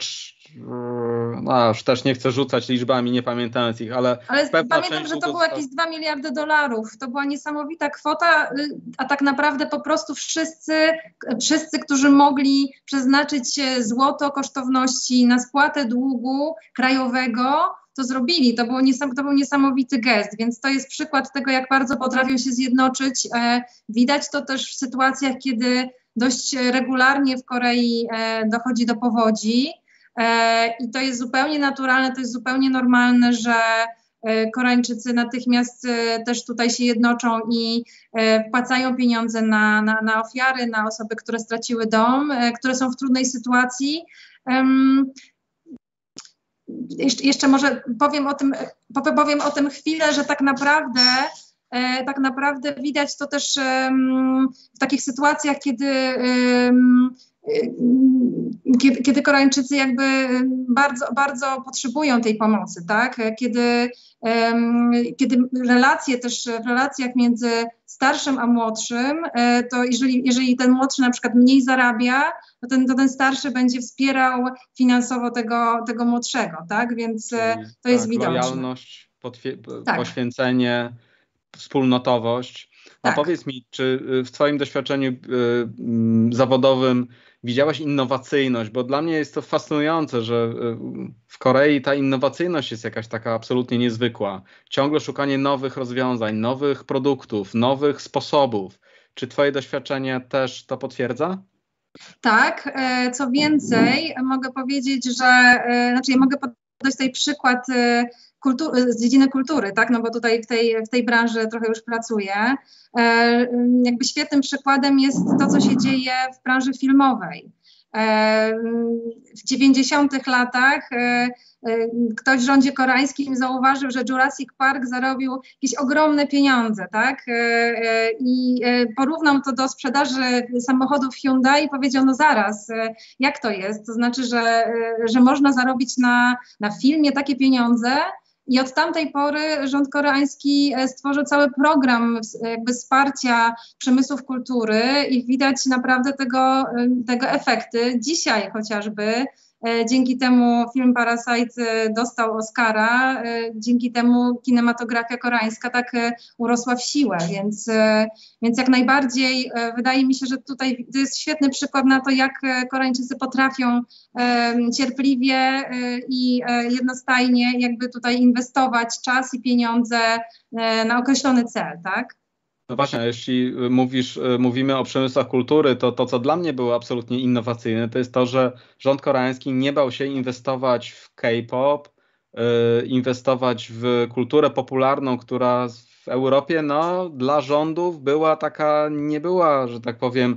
A: no już też nie chcę rzucać liczbami, nie pamiętając ich, ale...
B: Ale pamiętam, że to było jakieś dwa miliardy dolarów. To była niesamowita kwota, a tak naprawdę po prostu wszyscy, wszyscy, którzy mogli przeznaczyć złoto kosztowności na spłatę długu krajowego, to zrobili. To, było niesam, to był niesamowity gest, więc to jest przykład tego, jak bardzo potrafią się zjednoczyć. E, widać to też w sytuacjach, kiedy dość regularnie w Korei e, dochodzi do powodzi e, i to jest zupełnie naturalne, to jest zupełnie normalne, że e, Koreańczycy natychmiast e, też tutaj się jednoczą i e, wpłacają pieniądze na, na, na ofiary, na osoby, które straciły dom, e, które są w trudnej sytuacji. Um, Jeszcze, jeszcze może powiem o tym, powiem o tym chwilę, że tak naprawdę, e, tak naprawdę widać to też um, w takich sytuacjach, kiedy, um, kiedy, kiedy Koreańczycy jakby bardzo, bardzo potrzebują tej pomocy, tak? Kiedy, kiedy relacje też w relacjach między starszym a młodszym, to jeżeli, jeżeli ten młodszy na przykład mniej zarabia, to ten, to ten starszy będzie wspierał finansowo tego, tego młodszego, tak? Więc Czyli, to jest tak, widoczne.
A: Lojalność, tak. poświęcenie, wspólnotowość. A tak. Powiedz mi, czy w twoim doświadczeniu y, y, zawodowym widziałaś innowacyjność? Bo dla mnie jest to fascynujące, że y, w Korei ta innowacyjność jest jakaś taka absolutnie niezwykła. Ciągle szukanie nowych rozwiązań, nowych produktów, nowych sposobów. Czy twoje doświadczenie też to potwierdza?
B: Tak, co więcej, mogę powiedzieć, że, znaczy ja mogę podać tutaj przykład kultury, z dziedziny kultury, tak, no bo tutaj w tej, w tej branży trochę już pracuję. Jakby świetnym przykładem jest to, co się dzieje w branży filmowej. W dziewięćdziesiątych latach ktoś w rządzie koreańskim zauważył, że Jurassic Park zarobił jakieś ogromne pieniądze, tak? I porównał to do sprzedaży samochodów Hyundai i powiedział, no zaraz, jak to jest? To znaczy, że, że można zarobić na, na filmie takie pieniądze. I od tamtej pory rząd koreański stworzył cały program jakby wsparcia przemysłów kultury i widać naprawdę tego, tego efekty. Dzisiaj chociażby dzięki temu film Parasite dostał Oscara, dzięki temu kinematografia koreańska tak urosła w siłę, więc, więc jak najbardziej wydaje mi się, że tutaj to jest świetny przykład na to, jak Koreańczycy potrafią cierpliwie i jednostajnie jakby tutaj inwestować czas i pieniądze na określony cel, tak?
A: No właśnie, jeśli mówisz, mówimy o przemysłach kultury, to to, co dla mnie było absolutnie innowacyjne, to jest to, że rząd koreański nie bał się inwestować w K-pop, yy, inwestować w kulturę popularną, która w Europie, no, dla rządów była taka, nie była, że tak powiem,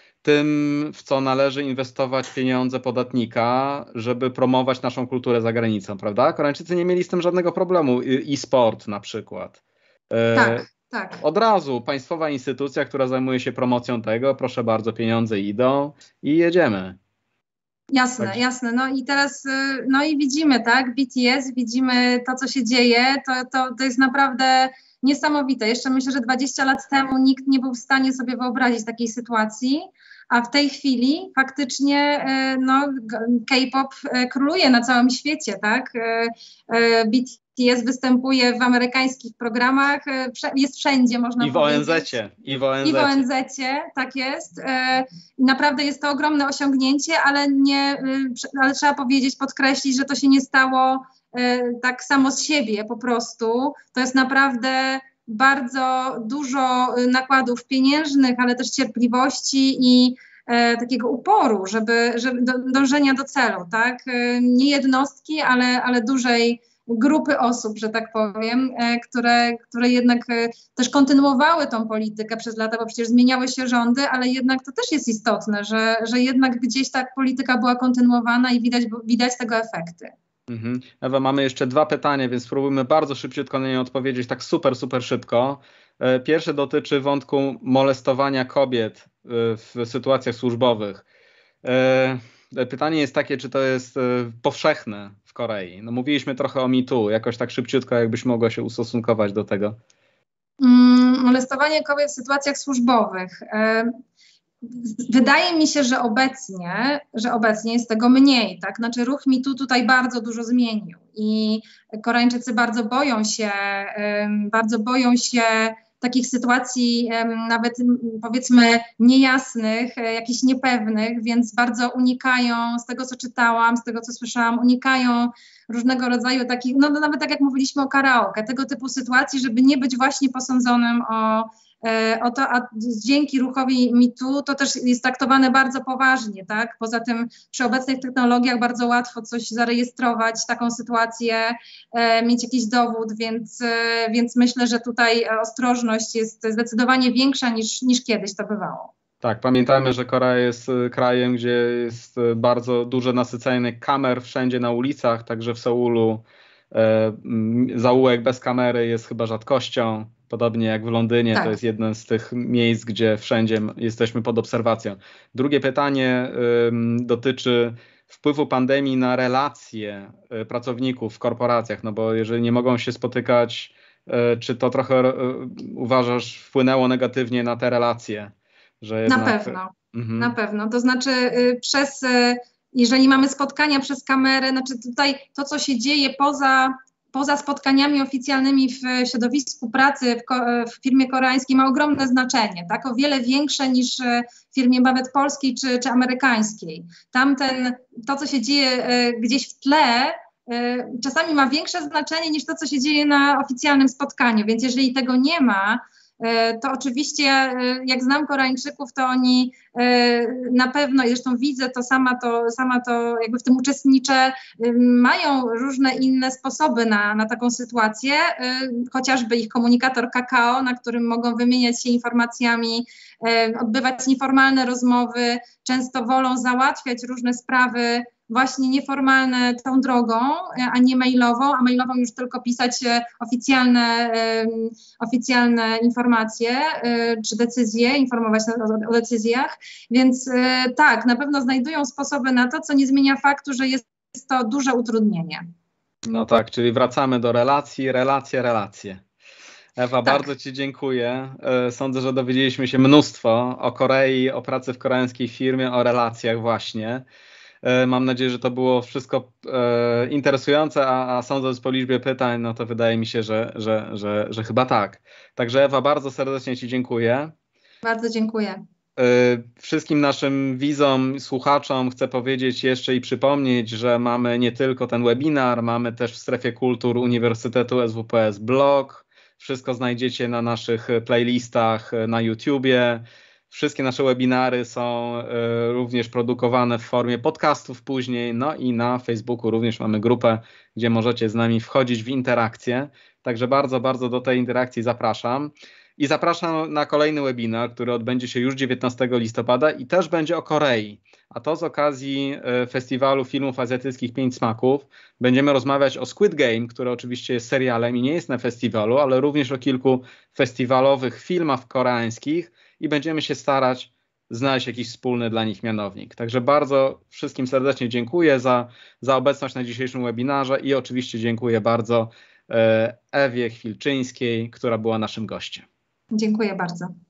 A: tym, w co należy inwestować pieniądze podatnika, żeby promować naszą kulturę za granicą, prawda? Koreańczycy nie mieli z tym żadnego problemu. I sport na przykład. Yy,
B: tak. Tak.
A: Od razu państwowa instytucja, która zajmuje się promocją tego, proszę bardzo, pieniądze idą i jedziemy.
B: Jasne, tak. jasne. No i teraz, no i widzimy, tak, B T S, widzimy to, co się dzieje, to, to, to jest naprawdę niesamowite. Jeszcze myślę, że dwadzieścia lat temu nikt nie był w stanie sobie wyobrazić takiej sytuacji, a w tej chwili faktycznie no, K-pop króluje na całym świecie, tak. B T S występuje w amerykańskich programach, jest wszędzie, można
A: I w
B: powiedzieć.
A: O N Z-cie. I w O N Z-cie.
B: I w O N Z-cie, tak jest. Naprawdę jest to ogromne osiągnięcie, ale, nie, ale trzeba powiedzieć, podkreślić, że to się nie stało tak samo z siebie po prostu. To jest naprawdę bardzo dużo nakładów pieniężnych, ale też cierpliwości i e, takiego uporu, żeby, żeby do, dążenia do celu, tak? Nie jednostki, ale, ale dużej grupy osób, że tak powiem, e, które, które jednak e, też kontynuowały tą politykę przez lata, bo przecież zmieniały się rządy, ale jednak to też jest istotne, że, że jednak gdzieś ta polityka była kontynuowana i widać, widać tego efekty.
A: Mhm. Ewa, mamy jeszcze dwa pytania, więc spróbujmy bardzo szybciutko na nie odpowiedzieć, tak super, super szybko. Pierwsze dotyczy wątku molestowania kobiet w sytuacjach służbowych. Pytanie jest takie, czy to jest powszechne w Korei? No, mówiliśmy trochę o Me Too, jakoś tak szybciutko, jakbyś mogła się ustosunkować do tego.
B: Mm, molestowanie kobiet w sytuacjach służbowych. Wydaje mi się, że obecnie, że obecnie jest tego mniej, tak? Znaczy ruch Me Too tutaj bardzo dużo zmienił i Koreańczycy bardzo boją się, bardzo boją się takich sytuacji nawet powiedzmy niejasnych, jakichś niepewnych, więc bardzo unikają, z tego co czytałam, z tego co słyszałam, unikają różnego rodzaju takich, no nawet tak jak mówiliśmy o karaoke, tego typu sytuacji, żeby nie być właśnie posądzonym o O to, a dzięki ruchowi Me Too to też jest traktowane bardzo poważnie, tak? Poza tym przy obecnych technologiach bardzo łatwo coś zarejestrować, taką sytuację, e, mieć jakiś dowód, więc, e, więc myślę, że tutaj ostrożność jest zdecydowanie większa niż, niż kiedyś to bywało.
A: Tak, pamiętajmy, że Korea jest krajem, gdzie jest bardzo duże nasycenie kamer wszędzie na ulicach, także w Seulu e, zaułek bez kamery jest chyba rzadkością. Podobnie jak w Londynie,
B: tak.
A: To jest jedno z tych miejsc, gdzie wszędzie jesteśmy pod obserwacją. Drugie pytanie y, dotyczy wpływu pandemii na relacje y, pracowników w korporacjach, no bo jeżeli nie mogą się spotykać, y, czy to trochę y, uważasz wpłynęło negatywnie na te relacje? Że jednak...
B: Na pewno,
A: mhm.
B: na pewno. To znaczy y, przez, y, jeżeli mamy spotkania przez kamerę, znaczy tutaj to, co się dzieje poza poza spotkaniami oficjalnymi w środowisku pracy w, w firmie koreańskiej ma ogromne znaczenie, tak? O wiele większe niż w firmie nawet polskiej czy, czy amerykańskiej. Tamten, to, co się dzieje gdzieś w tle, czasami ma większe znaczenie niż to, co się dzieje na oficjalnym spotkaniu, więc jeżeli tego nie ma, to oczywiście jak znam Koreańczyków, to oni na pewno, i zresztą widzę to sama, to sama to jakby w tym uczestniczę, mają różne inne sposoby na, na taką sytuację, chociażby ich komunikator kakao, na którym mogą wymieniać się informacjami, odbywać nieformalne rozmowy, często wolą załatwiać różne sprawy właśnie nieformalne tą drogą, a nie mailową, a mailową już tylko pisać oficjalne, oficjalne informacje czy decyzje, informować o, o decyzjach. Więc tak, na pewno znajdują sposoby na to, co nie zmienia faktu, że jest to duże utrudnienie.
A: No tak, czyli wracamy do relacji, relacje, relacje. Ewa,
B: tak.
A: Bardzo Ci dziękuję. Sądzę, że dowiedzieliśmy się mnóstwo o Korei, o pracy w koreańskiej firmie, o relacjach właśnie. Mam nadzieję, że to było wszystko e, interesujące, a, a sądząc po liczbie pytań, no to wydaje mi się, że, że, że, że chyba tak. Także Ewa, bardzo serdecznie Ci dziękuję.
B: Bardzo dziękuję.
A: E, wszystkim naszym widzom, słuchaczom chcę powiedzieć jeszcze i przypomnieć, że mamy nie tylko ten webinar, mamy też w Strefie Kultur Uniwersytetu S W P S blog. Wszystko znajdziecie na naszych playlistach na YouTubie. Wszystkie nasze webinary są y, również produkowane w formie podcastów później, no i na Facebooku również mamy grupę, gdzie możecie z nami wchodzić w interakcję. Także bardzo, bardzo do tej interakcji zapraszam. I zapraszam na kolejny webinar, który odbędzie się już dziewiętnastego listopada i też będzie o Korei. A to z okazji y, Festiwalu Filmów Azjatyckich Pięć Smaków. Będziemy rozmawiać o Squid Game, który oczywiście jest serialem i nie jest na festiwalu, ale również o kilku festiwalowych filmach koreańskich, i będziemy się starać znaleźć jakiś wspólny dla nich mianownik. Także bardzo wszystkim serdecznie dziękuję za, za obecność na dzisiejszym webinarze i oczywiście dziękuję bardzo Ewie Chwilczyńskiej, która była naszym gościem.
B: Dziękuję bardzo.